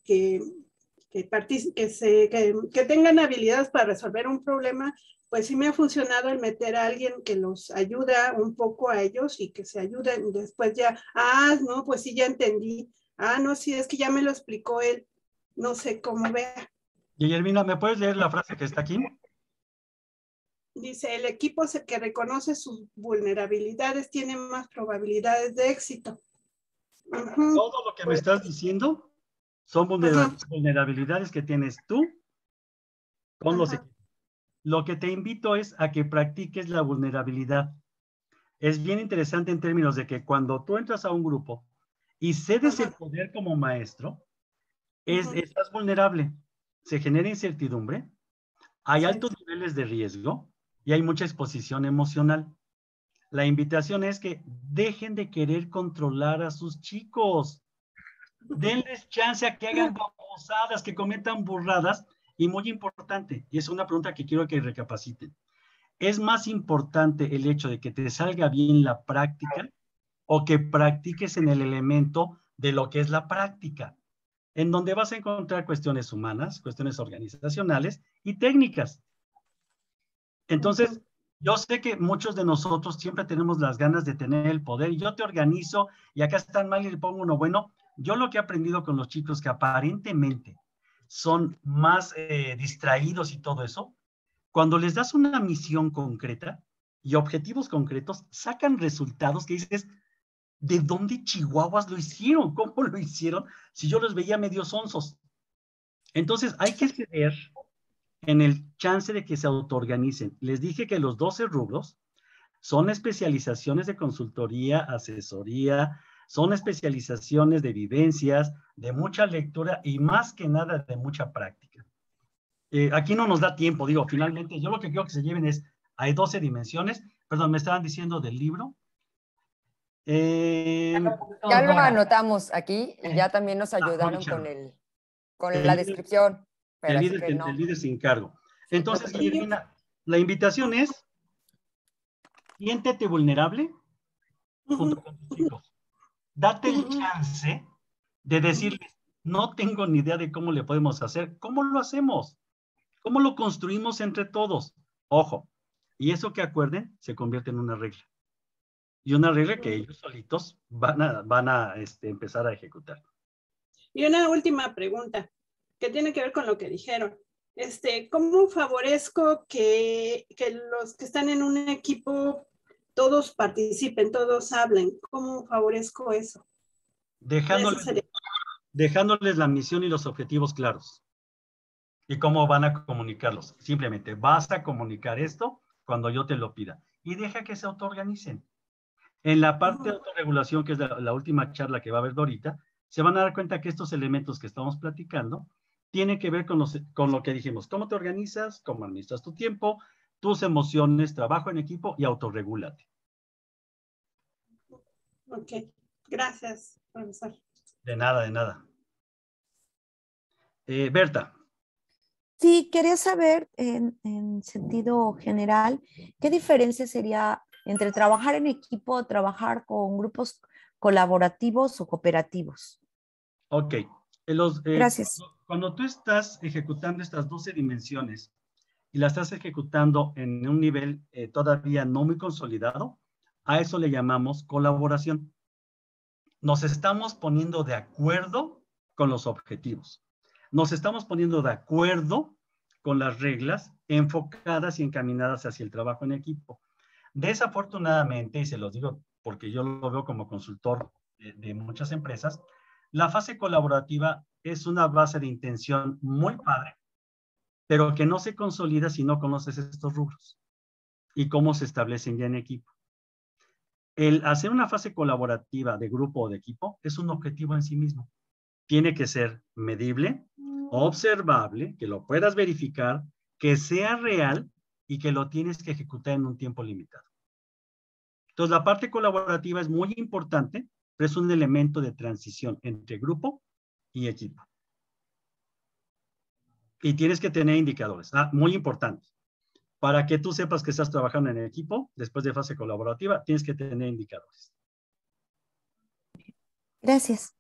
tengan habilidades para resolver un problema, pues sí me ha funcionado el meter a alguien que los ayuda un poco a ellos y que se ayuden después ya, no, pues sí, ya entendí, no, sí, es que ya me lo explicó él, no sé cómo vea. Guillermina, ¿me puedes leer la frase que está aquí? Dice, el equipo que reconoce sus vulnerabilidades tiene más probabilidades de éxito. Todo lo que me estás diciendo son vulnerabilidades que tienes tú con los equipos. Lo que te invito es a que practiques la vulnerabilidad. Es bien interesante en términos de que cuando tú entras a un grupo y cedes el poder como maestro, estás vulnerable. Se genera incertidumbre, hay altos niveles de riesgo y hay mucha exposición emocional. La invitación es que dejen de querer controlar a sus chicos. Denles chance a que hagan babosadas, que cometan burradas. Y muy importante, y es una pregunta que quiero que recapaciten, ¿es más importante el hecho de que te salga bien la práctica o que practiques en el elemento de lo que es la práctica? En donde vas a encontrar cuestiones humanas, cuestiones organizacionales y técnicas. Entonces, yo sé que muchos de nosotros siempre tenemos las ganas de tener el poder y yo te organizo y acá están mal y le pongo uno bueno. Yo lo que he aprendido con los chicos que aparentemente son más distraídos y todo eso, cuando les das una misión concreta y objetivos concretos, sacan resultados que dices, ¿de dónde chihuahuas lo hicieron? ¿Cómo lo hicieron? Si yo los veía medio sonsos. Entonces, hay que ceder en el chance de que se autoorganicen. Les dije que los 12 rubros son especializaciones de consultoría, asesoría, son especializaciones de vivencias, de mucha lectura y más que nada de mucha práctica. Aquí no nos da tiempo, digo, finalmente, yo lo que quiero que se lleven es, hay 12 dimensiones, perdón, me estaban diciendo del libro. Ya lo anotamos aquí y ya también nos ayudaron con la descripción. Pero el así que no. líder se encargo. Entonces, Guillermina, la invitación es, siéntete vulnerable junto con tus chicos. Date el chance de decirles, no tengo ni idea de cómo le podemos hacer. ¿Cómo lo hacemos? ¿Cómo lo construimos entre todos? Ojo, y eso que acuerden se convierte en una regla. Y una regla que ellos solitos van a empezar a ejecutar. Y una última pregunta que tiene que ver con lo que dijeron. ¿Cómo favorezco que los que están en un equipo todos participen, todos hablen? ¿Cómo favorezco eso? Dejándoles la misión y los objetivos claros. ¿Y cómo van a comunicarlos? Simplemente vas a comunicar esto cuando yo te lo pida. Y deja que se autoorganicen. En la parte de autorregulación, que es la última charla que va a haber ahorita, se van a dar cuenta que estos elementos que estamos platicando tienen que ver con lo que dijimos. ¿Cómo te organizas? ¿Cómo administras tu tiempo? Tus emociones, trabajo en equipo y autorregúlate. Ok, gracias, profesor. De nada, de nada. Berta. Sí, quería saber en sentido general, ¿qué diferencia sería entre trabajar en equipo o trabajar con grupos colaborativos o cooperativos? Ok. Gracias. Cuando tú estás ejecutando estas 12 dimensiones y las estás ejecutando en un nivel todavía no muy consolidado, a eso le llamamos colaboración. Nos estamos poniendo de acuerdo con los objetivos. Nos estamos poniendo de acuerdo con las reglas enfocadas y encaminadas hacia el trabajo en equipo. Desafortunadamente, y se los digo porque yo lo veo como consultor de muchas empresas, la fase colaborativa es una base de intención muy padre, pero que no se consolida si no conoces estos rubros y cómo se establecen ya en equipo. El hacer una fase colaborativa de grupo o de equipo es un objetivo en sí mismo. Tiene que ser medible, observable, que lo puedas verificar, que sea real y que lo tienes que ejecutar en un tiempo limitado. Entonces, la parte colaborativa es muy importante, pero es un elemento de transición entre grupo y equipo. Y tienes que tener indicadores, muy importantes. Para que tú sepas que estás trabajando en equipo, después de fase colaborativa, tienes que tener indicadores. Gracias.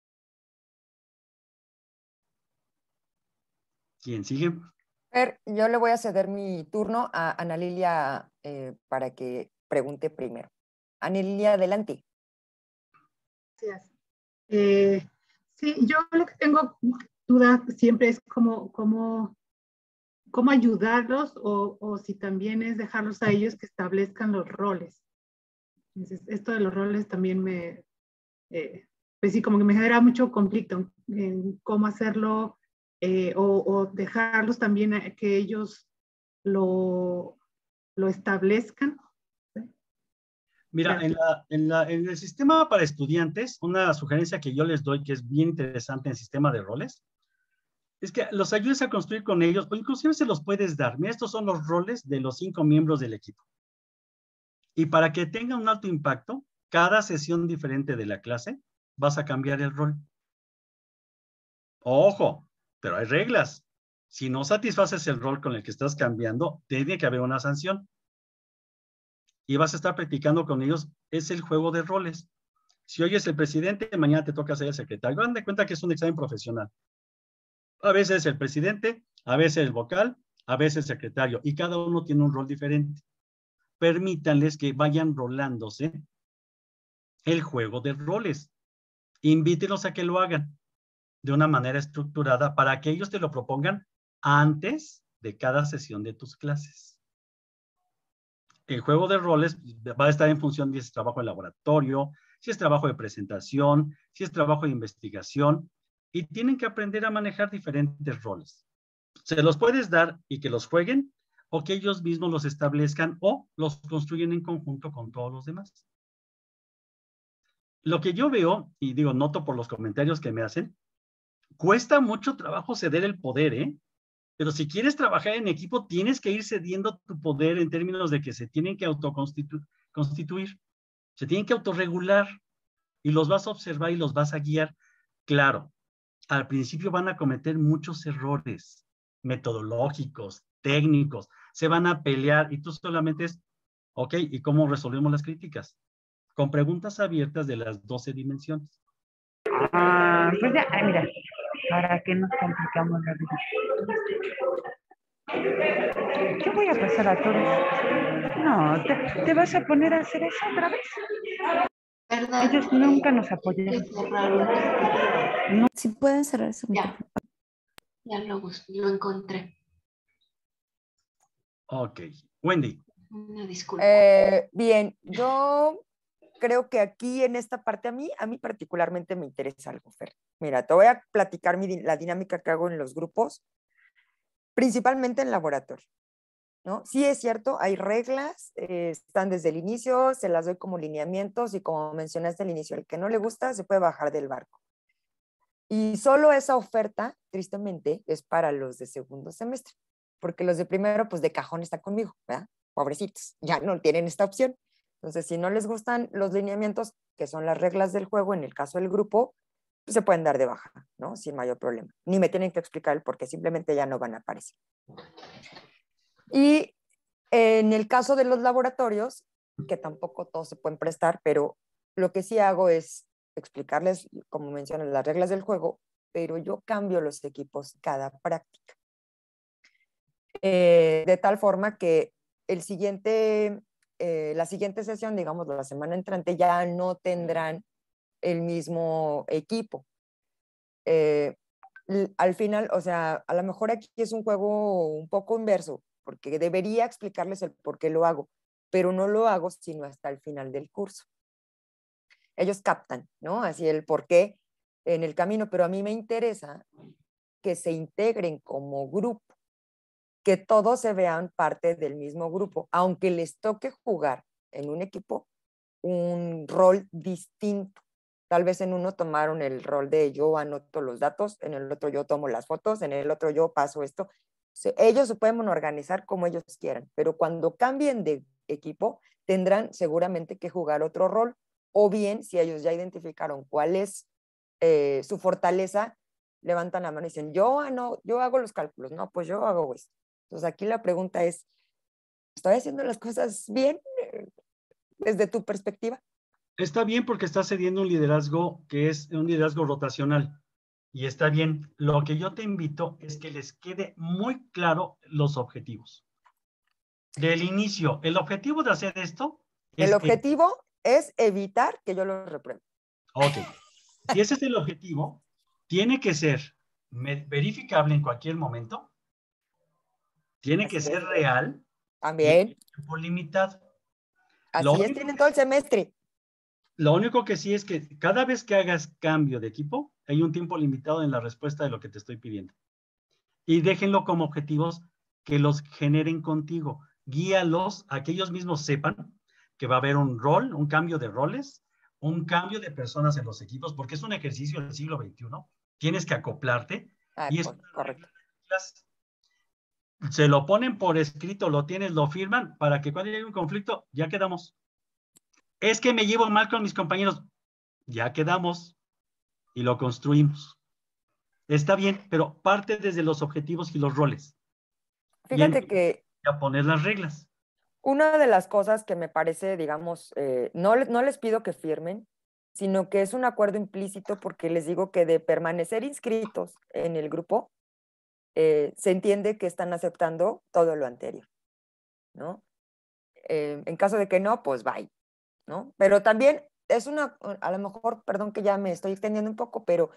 ¿Quién sigue? Yo le voy a ceder mi turno a Ana Lilia para que pregunte primero. Ana Lilia, adelante. Gracias. Sí, yo lo que tengo duda siempre es cómo ayudarlos o si también es dejarlos a ellos que establezcan los roles. Entonces, esto de los roles también pues sí, como que me genera mucho conflicto en cómo hacerlo o dejarlos también a que ellos lo establezcan. Mira, en el sistema para estudiantes, una sugerencia que yo les doy que es bien interesante en el sistema de roles, es que los ayudes a construir con ellos, o inclusive se los puedes dar. Mira, estos son los roles de los 5 miembros del equipo. Y para que tenga un alto impacto, cada sesión diferente de la clase, vas a cambiar el rol. Ojo, pero hay reglas. Si no satisfaces el rol con el que estás cambiando, tiene que haber una sanción. Y vas a estar practicando con ellos, es el juego de roles. Si hoy es el presidente, mañana te toca ser el secretario. Dan de cuenta que es un examen profesional. A veces el presidente, a veces el vocal, a veces el secretario, y cada uno tiene un rol diferente. Permítanles que vayan rolándose el juego de roles. Invítenlos a que lo hagan. de una manera estructurada para que ellos te lo propongan antes de cada sesión de tus clases. El juego de roles va a estar en función de si es trabajo de laboratorio, si es trabajo de presentación, si es trabajo de investigación, y tienen que aprender a manejar diferentes roles. Se los puedes dar y que los jueguen, o que ellos mismos los establezcan o los construyen en conjunto con todos los demás. Lo que yo veo, y digo, noto por los comentarios que me hacen, cuesta mucho trabajo ceder el poder, ¿eh? Pero si quieres trabajar en equipo, tienes que ir cediendo tu poder en términos de que se tienen que constituir, se tienen que autorregular, y los vas a observar y los vas a guiar. Claro, al principio van a cometer muchos errores metodológicos, técnicos, se van a pelear, y tú solamente es, ok, ¿y cómo resolvemos las críticas? Con preguntas abiertas de las 12 dimensiones. Pues ya, mira, ¿para qué nos complicamos la vida? Yo voy a pasar a todos. No, ¿te vas a poner a hacer eso otra vez? ¿Verdad? Ellos nunca nos apoyaron. No. Si pueden cerrar ese micrófono. Ya lo encontré. Ok. Wendy. Una disculpa. Bien, yo creo que aquí en esta parte a mí particularmente me interesa algo, Fer. Mira, te voy a platicar la dinámica que hago en los grupos, principalmente en laboratorio, ¿no? Sí es cierto, hay reglas, están desde el inicio, se las doy como lineamientos y como mencionaste al inicio, el que no le gusta se puede bajar del barco. Y solo esa oferta, tristemente, es para los de segundo semestre, porque los de primero, pues de cajón están conmigo, ¿verdad? Pobrecitos, ya no tienen esta opción. Entonces, si no les gustan los lineamientos, que son las reglas del juego, en el caso del grupo, pues se pueden dar de baja, ¿no? Sin mayor problema. Ni me tienen que explicar el por qué, simplemente ya no van a aparecer. Y en el caso de los laboratorios, que tampoco todos se pueden prestar, pero lo que sí hago es explicarles, como mencionan, las reglas del juego, pero yo cambio los equipos cada práctica. De tal forma que la siguiente sesión, digamos, la semana entrante, ya no tendrán el mismo equipo. Al final, o sea, a lo mejor aquí es un juego un poco inverso, porque debería explicarles el por qué lo hago, pero no lo hago sino hasta el final del curso. Ellos captan, ¿no? Así el por qué en el camino, pero a mí me interesa que se integren como grupo, que todos se vean parte del mismo grupo, aunque les toque jugar en un equipo un rol distinto. Tal vez en uno tomaron el rol de yo anoto los datos, en el otro yo tomo las fotos, en el otro yo paso esto. Ellos se pueden organizar como ellos quieran, pero cuando cambien de equipo tendrán seguramente que jugar otro rol, o bien si ellos ya identificaron cuál es su fortaleza, levantan la mano y dicen, yo hago los cálculos, no, pues yo hago esto. Entonces aquí la pregunta es, ¿estoy haciendo las cosas bien desde tu perspectiva? Está bien porque está cediendo un liderazgo que es un liderazgo rotacional. Y está bien. Lo que yo te invito es que les quede muy claro los objetivos. Del inicio, el objetivo de hacer esto es... El objetivo es evitar que yo lo repruebe. Ok. Si ese es el objetivo, tiene que ser verificable en cualquier momento. Tiene que ser real. También. Y tiempo limitado. Así es, tienen todo el semestre. Lo único que sí es que cada vez que hagas cambio de equipo, hay un tiempo limitado en la respuesta de lo que te estoy pidiendo. Y déjenlo como objetivos que los generen contigo. Guíalos a que ellos mismos sepan que va a haber un rol, un cambio de roles, un cambio de personas en los equipos, porque es un ejercicio del siglo XXI. Tienes que acoplarte. Y es correcto. Se lo ponen por escrito, lo tienes, lo firman, para que cuando haya un conflicto, ya quedamos. Es que me llevo mal con mis compañeros. Ya quedamos y lo construimos. Está bien, pero parte desde los objetivos y los roles. Fíjate que... A poner las reglas. Una de las cosas que me parece, digamos, no les pido que firmen, sino que es un acuerdo implícito porque les digo que de permanecer inscritos en el grupo, se entiende que están aceptando todo lo anterior, ¿no? En caso de que no, pues bye, ¿no? Pero también es a lo mejor, perdón que ya me estoy extendiendo un poco, pero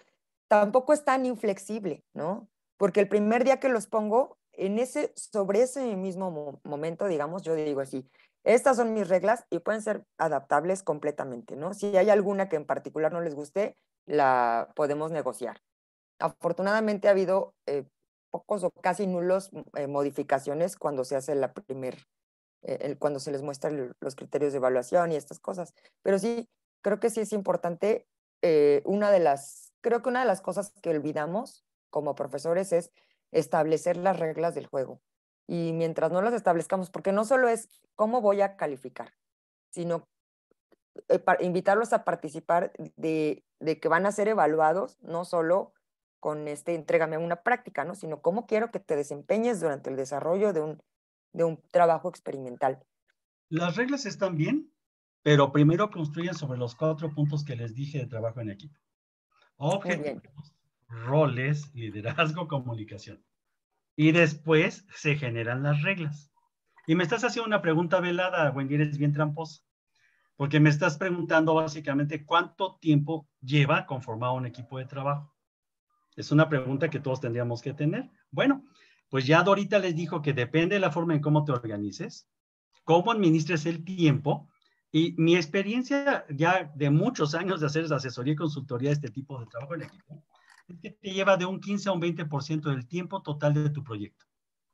tampoco es tan inflexible, ¿no? Porque el primer día que los pongo, sobre ese mismo momento, digamos, yo digo así, estas son mis reglas y pueden ser adaptables completamente, ¿no? Si hay alguna que en particular no les guste, la podemos negociar. Afortunadamente ha habido pocos o casi nulos modificaciones cuando se hace cuando se les muestran los criterios de evaluación y estas cosas. Pero sí, creo que sí es importante. Creo que una de las cosas que olvidamos como profesores es establecer las reglas del juego. Y mientras no las establezcamos, porque no solo es cómo voy a calificar, sino invitarlos a participar de que van a ser evaluados, no solo con entrégame una práctica, ¿no? Sino cómo quiero que te desempeñes durante el desarrollo de un trabajo experimental. Las reglas están bien, pero primero construyen sobre los 4 puntos que les dije de trabajo en equipo. Objetivos, roles, liderazgo, comunicación. Y después se generan las reglas. Y me estás haciendo una pregunta velada, Wendy, eres bien tramposa. Porque me estás preguntando básicamente cuánto tiempo lleva conformado un equipo de trabajo. Es una pregunta que todos tendríamos que tener. Bueno, pues ya Dorita les dijo que depende de la forma en cómo te organices, cómo administres el tiempo, y mi experiencia ya de muchos años de hacer asesoría y consultoría de este tipo de trabajo en equipo, es que te lleva de un 15 a un 20% del tiempo total de tu proyecto.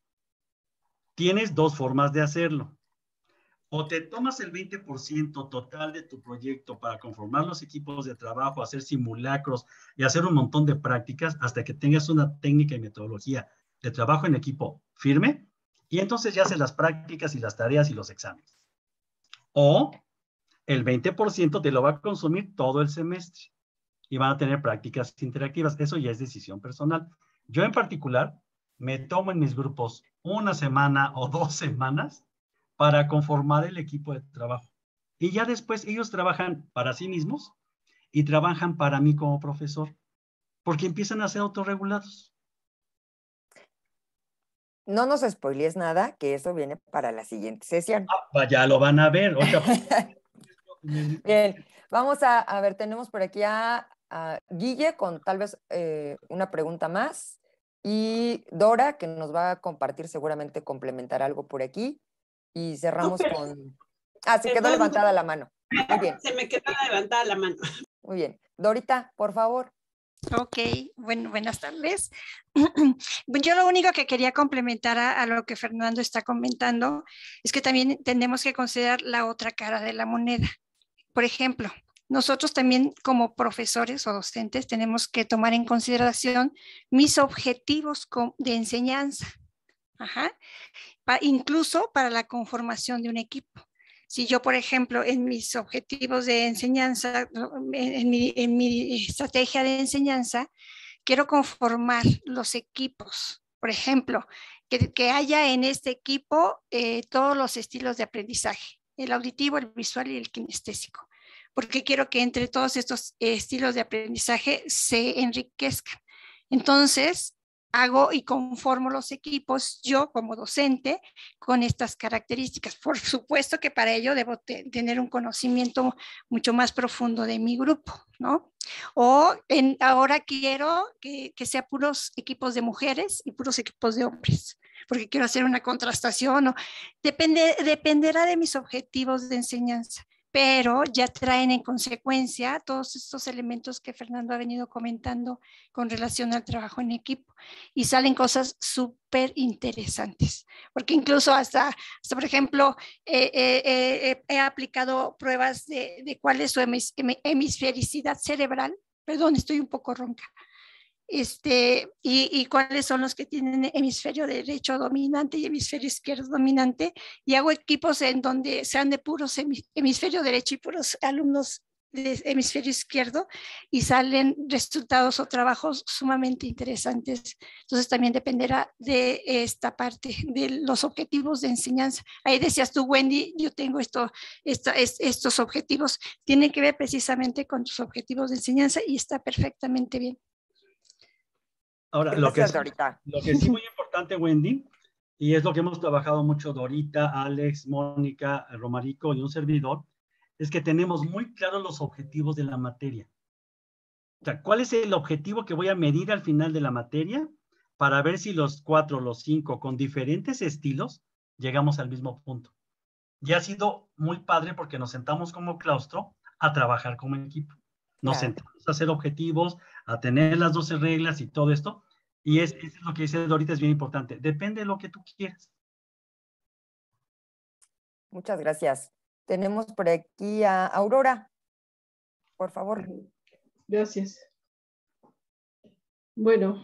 Tienes 2 formas de hacerlo. O te tomas el 20% total de tu proyecto para conformar los equipos de trabajo, hacer simulacros y hacer un montón de prácticas hasta que tengas una técnica y metodología de trabajo en equipo firme, y entonces ya haces las prácticas y las tareas y los exámenes. O el 20% te lo va a consumir todo el semestre y van a tener prácticas interactivas. Eso ya es decisión personal. Yo en particular me tomo en mis grupos 1 semana o 2 semanas para conformar el equipo de trabajo. Y ya después ellos trabajan para sí mismos y trabajan para mí como profesor, porque empiezan a ser autorregulados. No nos spoilees nada, que eso viene para la siguiente sesión. Ya lo van a ver. Bien, vamos a ver, tenemos por aquí a Guille con tal vez una pregunta más, y Dora, que nos va a compartir, seguramente complementar algo por aquí. Y cerramos con... se quedó levantada la mano. Muy bien. Se me quedó levantada la mano. Muy bien. Dorita, por favor. Ok, bueno, buenas tardes. Yo lo único que quería complementar a lo que Fernando está comentando es que también tenemos que considerar la otra cara de la moneda. Por ejemplo, nosotros también como profesores o docentes tenemos que tomar en consideración mis objetivos de enseñanza. Incluso para la conformación de un equipo. Si yo, por ejemplo, en mis objetivos de enseñanza, en mi estrategia de enseñanza, quiero conformar los equipos. Por ejemplo, que haya en este equipo todos los estilos de aprendizaje, el auditivo, el visual y el kinestésico, porque quiero que entre todos estos estilos de aprendizaje se enriquezcan. Entonces, hago y conformo los equipos yo como docente con estas características. Por supuesto que para ello debo tener un conocimiento mucho más profundo de mi grupo, ¿no? O ahora quiero que sea puros equipos de mujeres y puros equipos de hombres, porque quiero hacer una contrastación. Dependerá de mis objetivos de enseñanza, pero ya traen en consecuencia todos estos elementos que Fernando ha venido comentando con relación al trabajo en equipo, y salen cosas súper interesantes, porque incluso hasta por ejemplo, he aplicado pruebas de cuál es su hemisfericidad cerebral, perdón, estoy un poco ronca, y cuáles son los que tienen hemisferio derecho dominante y hemisferio izquierdo dominante, y hago equipos en donde sean de puros hemisferio derecho y puros alumnos de hemisferio izquierdo, y salen resultados o trabajos sumamente interesantes. Entonces también dependerá de esta parte de los objetivos de enseñanza. Ahí decías tú, Wendy, yo tengo estos objetivos, tienen que ver precisamente con tus objetivos de enseñanza, y está perfectamente bien. Ahora, lo que sí muy importante, Wendy, y es lo que hemos trabajado mucho Dorita, Alex, Mónica, Romarico y un servidor, es que tenemos muy claros los objetivos de la materia. O sea, ¿cuál es el objetivo que voy a medir al final de la materia para ver si los 4, los 5, con diferentes estilos, llegamos al mismo punto? Y ha sido muy padre porque nos sentamos como claustro a trabajar como equipo. Nos sentamos a hacer objetivos, a tener las 12 reglas y todo esto. Y eso es lo que dice ahorita, es bien importante. Depende de lo que tú quieras. Muchas gracias. Tenemos por aquí a Aurora. Por favor. Gracias. Bueno,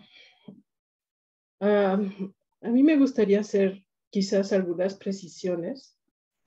a mí me gustaría hacer quizás algunas precisiones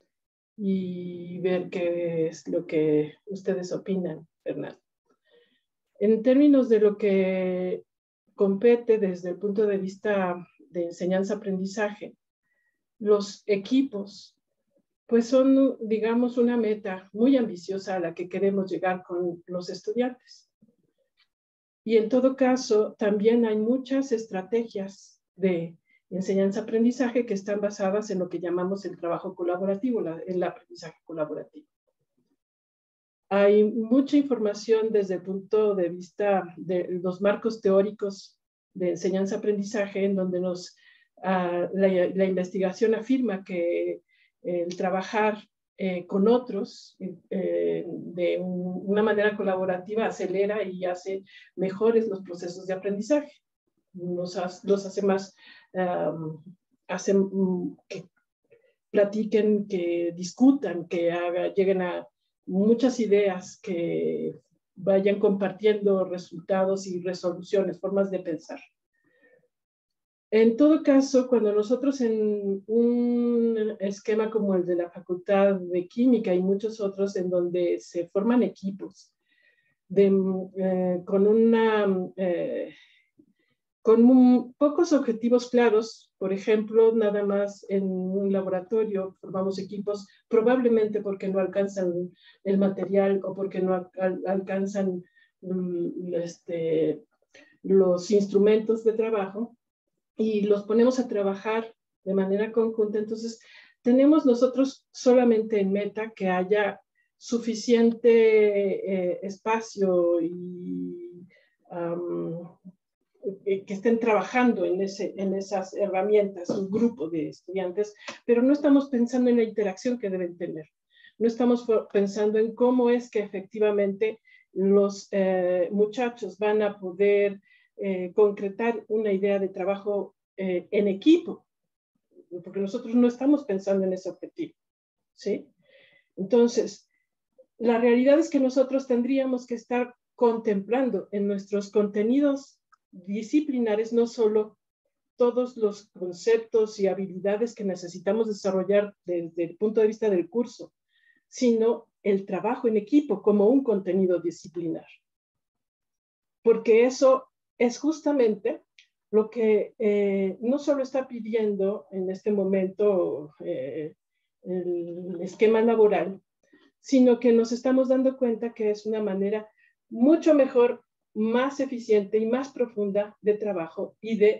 y ver qué es lo que ustedes opinan, Fernando. En términos de lo que compete desde el punto de vista de enseñanza-aprendizaje, los equipos pues son, digamos, una meta muy ambiciosa a la que queremos llegar con los estudiantes. Y en todo caso, también hay muchas estrategias de enseñanza-aprendizaje que están basadas en lo que llamamos el trabajo colaborativo, el aprendizaje colaborativo. Hay mucha información desde el punto de vista de los marcos teóricos de enseñanza-aprendizaje en donde la investigación afirma que el trabajar con otros de una manera colaborativa acelera y hace mejores los procesos de aprendizaje. Los hace más, hacen que platiquen, que discutan, que lleguen a muchas ideas, que vayan compartiendo resultados y resoluciones, formas de pensar. En todo caso, cuando nosotros en un esquema como el de la Facultad de Química y muchos otros en donde se forman equipos con pocos objetivos claros, por ejemplo, nada más en un laboratorio formamos equipos probablemente porque no alcanzan el material o porque no alcanzan los instrumentos de trabajo, y los ponemos a trabajar de manera conjunta. Entonces, tenemos nosotros solamente en meta que haya suficiente espacio y que estén trabajando en esas herramientas, un grupo de estudiantes, pero no estamos pensando en la interacción que deben tener. No estamos pensando en cómo es que efectivamente los muchachos van a poder concretar una idea de trabajo en equipo, porque nosotros no estamos pensando en ese objetivo, ¿sí? Entonces, la realidad es que nosotros tendríamos que estar contemplando en nuestros contenidos disciplinares no solo todos los conceptos y habilidades que necesitamos desarrollar desde el punto de vista del curso, sino el trabajo en equipo como un contenido disciplinar. Porque eso es justamente lo que no solo está pidiendo en este momento el esquema laboral, sino que nos estamos dando cuenta que es una manera mucho mejor, más eficiente y más profunda de trabajo y de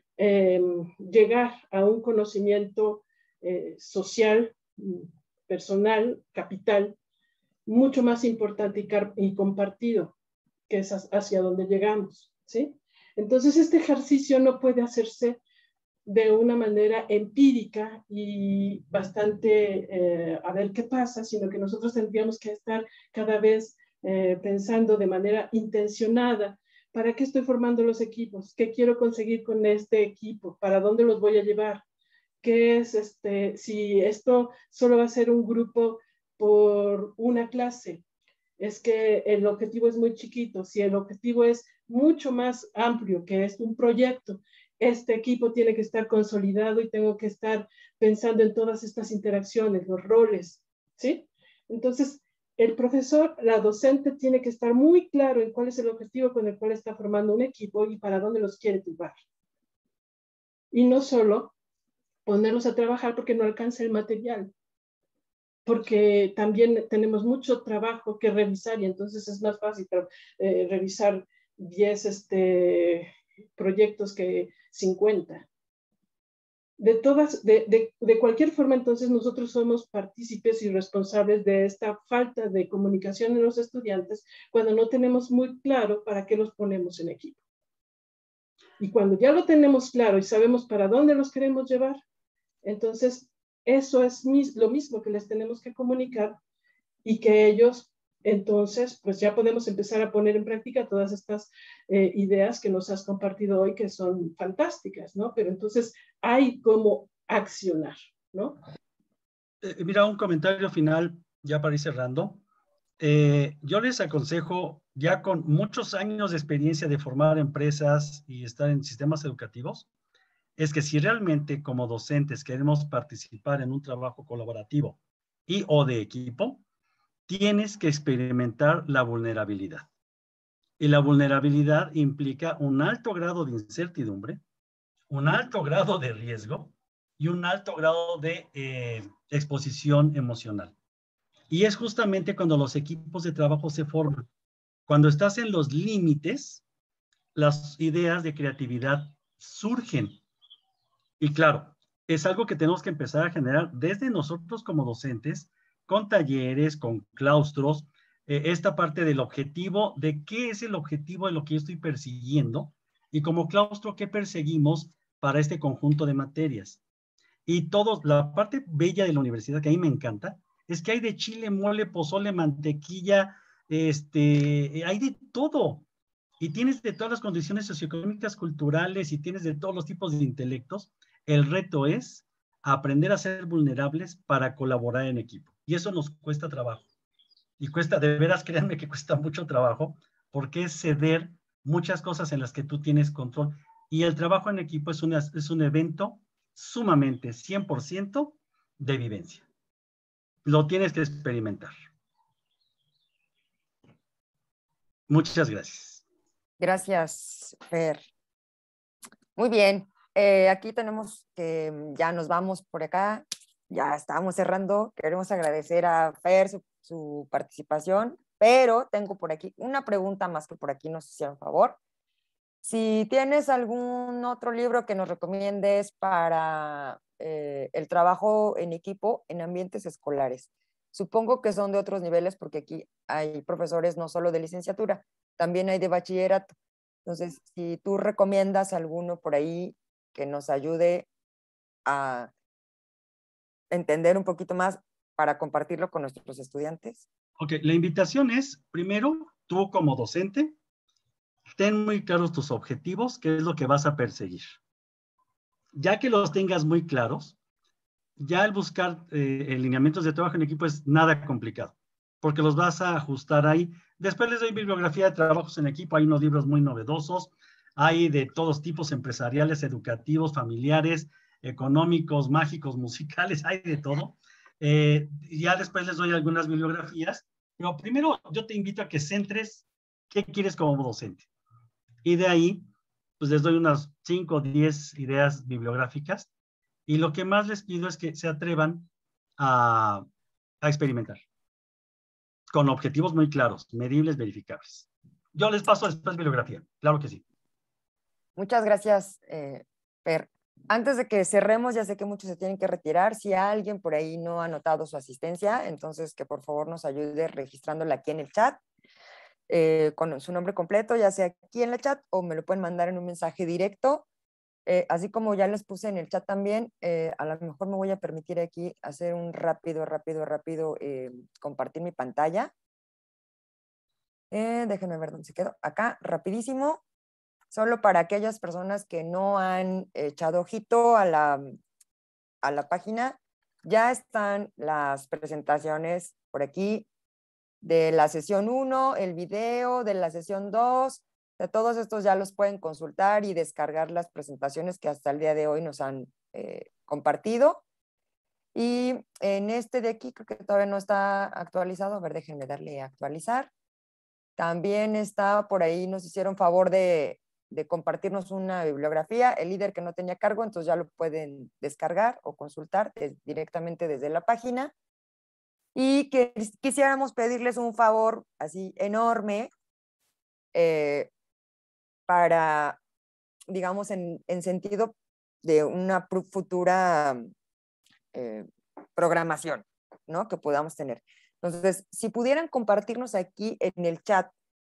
llegar a un conocimiento social, personal, capital, mucho más importante y compartido, que es hacia donde llegamos, ¿sí? Entonces, este ejercicio no puede hacerse de una manera empírica y bastante a ver qué pasa, sino que nosotros tendríamos que estar cada vez pensando de manera intencionada. ¿Para qué estoy formando los equipos? ¿Qué quiero conseguir con este equipo? ¿Para dónde los voy a llevar? ¿Qué es si esto solo va a ser un grupo por una clase? Es que el objetivo es muy chiquito. Si el objetivo es mucho más amplio, que es un proyecto, este equipo tiene que estar consolidado y tengo que estar pensando en todas estas interacciones, los roles, ¿sí? Entonces, el profesor, la docente tiene que estar muy claro en cuál es el objetivo con el cual está formando un equipo y para dónde los quiere llevar. Y no solo ponerlos a trabajar porque no alcanza el material, porque también tenemos mucho trabajo que revisar y entonces es más fácil revisar 10 proyectos que 50. de cualquier forma, entonces nosotros somos partícipes y responsables de esta falta de comunicación en los estudiantes cuando no tenemos muy claro para qué los ponemos en equipo. Y cuando ya lo tenemos claro y sabemos para dónde los queremos llevar, entonces eso es lo mismo que les tenemos que comunicar y que ellos, entonces, pues ya podemos empezar a poner en práctica todas estas ideas que nos has compartido hoy, que son fantásticas, ¿no? Pero entonces hay cómo accionar, ¿no? Mira, un comentario final, ya para ir cerrando. Yo les aconsejo, ya con muchos años de experiencia de formar empresas y estar en sistemas educativos, es que si realmente como docentes queremos participar en un trabajo colaborativo y o de equipo, tienes que experimentar la vulnerabilidad. Y la vulnerabilidad implica un alto grado de incertidumbre, un alto grado de riesgo y un alto grado de exposición emocional. Y es justamente cuando los equipos de trabajo se forman. Cuando estás en los límites, las ideas de creatividad surgen. Y claro, es algo que tenemos que empezar a generar desde nosotros como docentes, con talleres, con claustros, esta parte del objetivo, de qué es el objetivo de lo que yo estoy persiguiendo, y como claustro, qué perseguimos para este conjunto de materias. Y todos, la parte bella de la universidad, que a mí me encanta, es que hay de chile, mole, pozole, mantequilla, hay de todo. Y tienes de todas las condiciones socioeconómicas, culturales, y tienes de todos los tipos de intelectos. El reto es aprender a ser vulnerables para colaborar en equipo. Y eso nos cuesta trabajo. Y cuesta, de veras, créanme que cuesta mucho trabajo, porque es ceder muchas cosas en las que tú tienes control. Y el trabajo en equipo es un evento sumamente 100% de vivencia. Lo tienes que experimentar. Muchas gracias. Gracias, Fer. Muy bien. Aquí tenemos que ya nos vamos por acá. Ya estamos cerrando. Queremos agradecer a Fer su participación, pero tengo por aquí una pregunta más que por aquí nos hicieron favor. Si tienes algún otro libro que nos recomiendes para el trabajo en equipo en ambientes escolares. Supongo que son de otros niveles porque aquí hay profesores no solo de licenciatura, también hay de bachillerato. Entonces, si tú recomiendas alguno por ahí que nos ayude a entender un poquito más para compartirlo con nuestros estudiantes. Ok, la invitación es, primero, tú como docente, ten muy claros tus objetivos, qué es lo que vas a perseguir. Ya que los tengas muy claros, ya el buscar lineamientos de trabajo en equipo es nada complicado, porque los vas a ajustar ahí. Después les doy bibliografía de trabajos en equipo, hay unos libros muy novedosos, hay de todos tipos, empresariales, educativos, familiares, económicos, mágicos, musicales, hay de todo. Ya después les doy algunas bibliografías, pero primero yo te invito a que centres qué quieres como docente. Y de ahí, pues les doy unas 5 o 10 ideas bibliográficas. Y lo que más les pido es que se atrevan a experimentar con objetivos muy claros, medibles, verificables. Yo les paso después bibliografía, claro que sí. Muchas gracias, Per. Antes de que cerremos, ya sé que muchos se tienen que retirar. Si alguien por ahí no ha anotado su asistencia, entonces que por favor nos ayude registrándola aquí en el chat, con su nombre completo, ya sea aquí en el chat o me lo pueden mandar en un mensaje directo. Así como ya les puse en el chat también, a lo mejor me voy a permitir aquí hacer un rápido, compartir mi pantalla. Déjenme ver dónde se quedó. Acá, rapidísimo. Solo para aquellas personas que no han echado ojito a la página, ya están las presentaciones por aquí de la sesión 1, el video de la sesión 2. De todos estos ya los pueden consultar y descargar las presentaciones que hasta el día de hoy nos han compartido. Y en este de aquí, creo que todavía no está actualizado. A ver, déjenme darle a actualizar. También está por ahí, nos hicieron favor de compartirnos una bibliografía, el líder que no tenía cargo, entonces ya lo pueden descargar o consultar directamente desde la página. Y que quisiéramos pedirles un favor así enorme para, digamos, en sentido de una futura programación, ¿no? Que podamos tener. Entonces, si pudieran compartirnos aquí en el chat,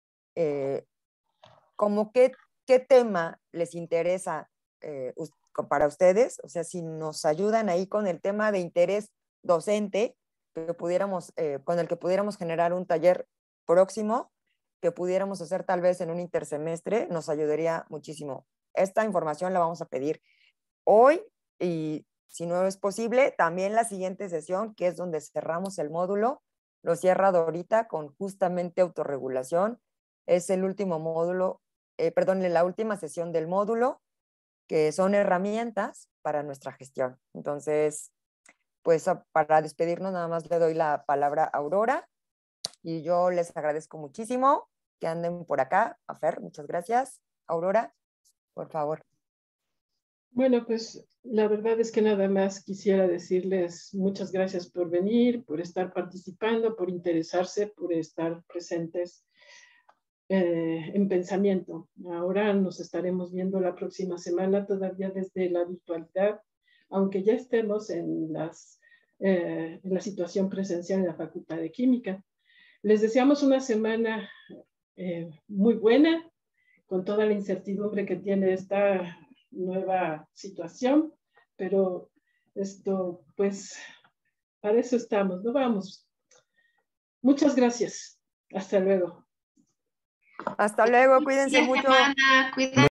como qué tema les interesa para ustedes, o sea, si nos ayudan ahí con el tema de interés docente, que pudiéramos, con el que pudiéramos generar un taller próximo, que pudiéramos hacer tal vez en un intersemestre, nos ayudaría muchísimo. Esta información la vamos a pedir hoy y si no es posible, también la siguiente sesión, que es donde cerramos el módulo, lo cierra Dorita con justamente autorregulación. Es el último módulo, la última sesión del módulo, que son herramientas para nuestra gestión. Entonces, pues para despedirnos nada más le doy la palabra a Aurora y yo les agradezco muchísimo que anden por acá. A Fer, muchas gracias. Aurora, por favor. Bueno, pues la verdad es que nada más quisiera decirles muchas gracias por venir, por estar participando, por interesarse, por estar presentes en pensamiento. Ahora nos estaremos viendo la próxima semana todavía desde la virtualidad, aunque ya estemos en la situación presencial en la Facultad de Química. Les deseamos una semana muy buena, con toda la incertidumbre que tiene esta nueva situación, pero esto, pues, para eso estamos, ¿no? Vamos. Muchas gracias. Hasta luego. Hasta luego, cuídense mucho. Cuídense.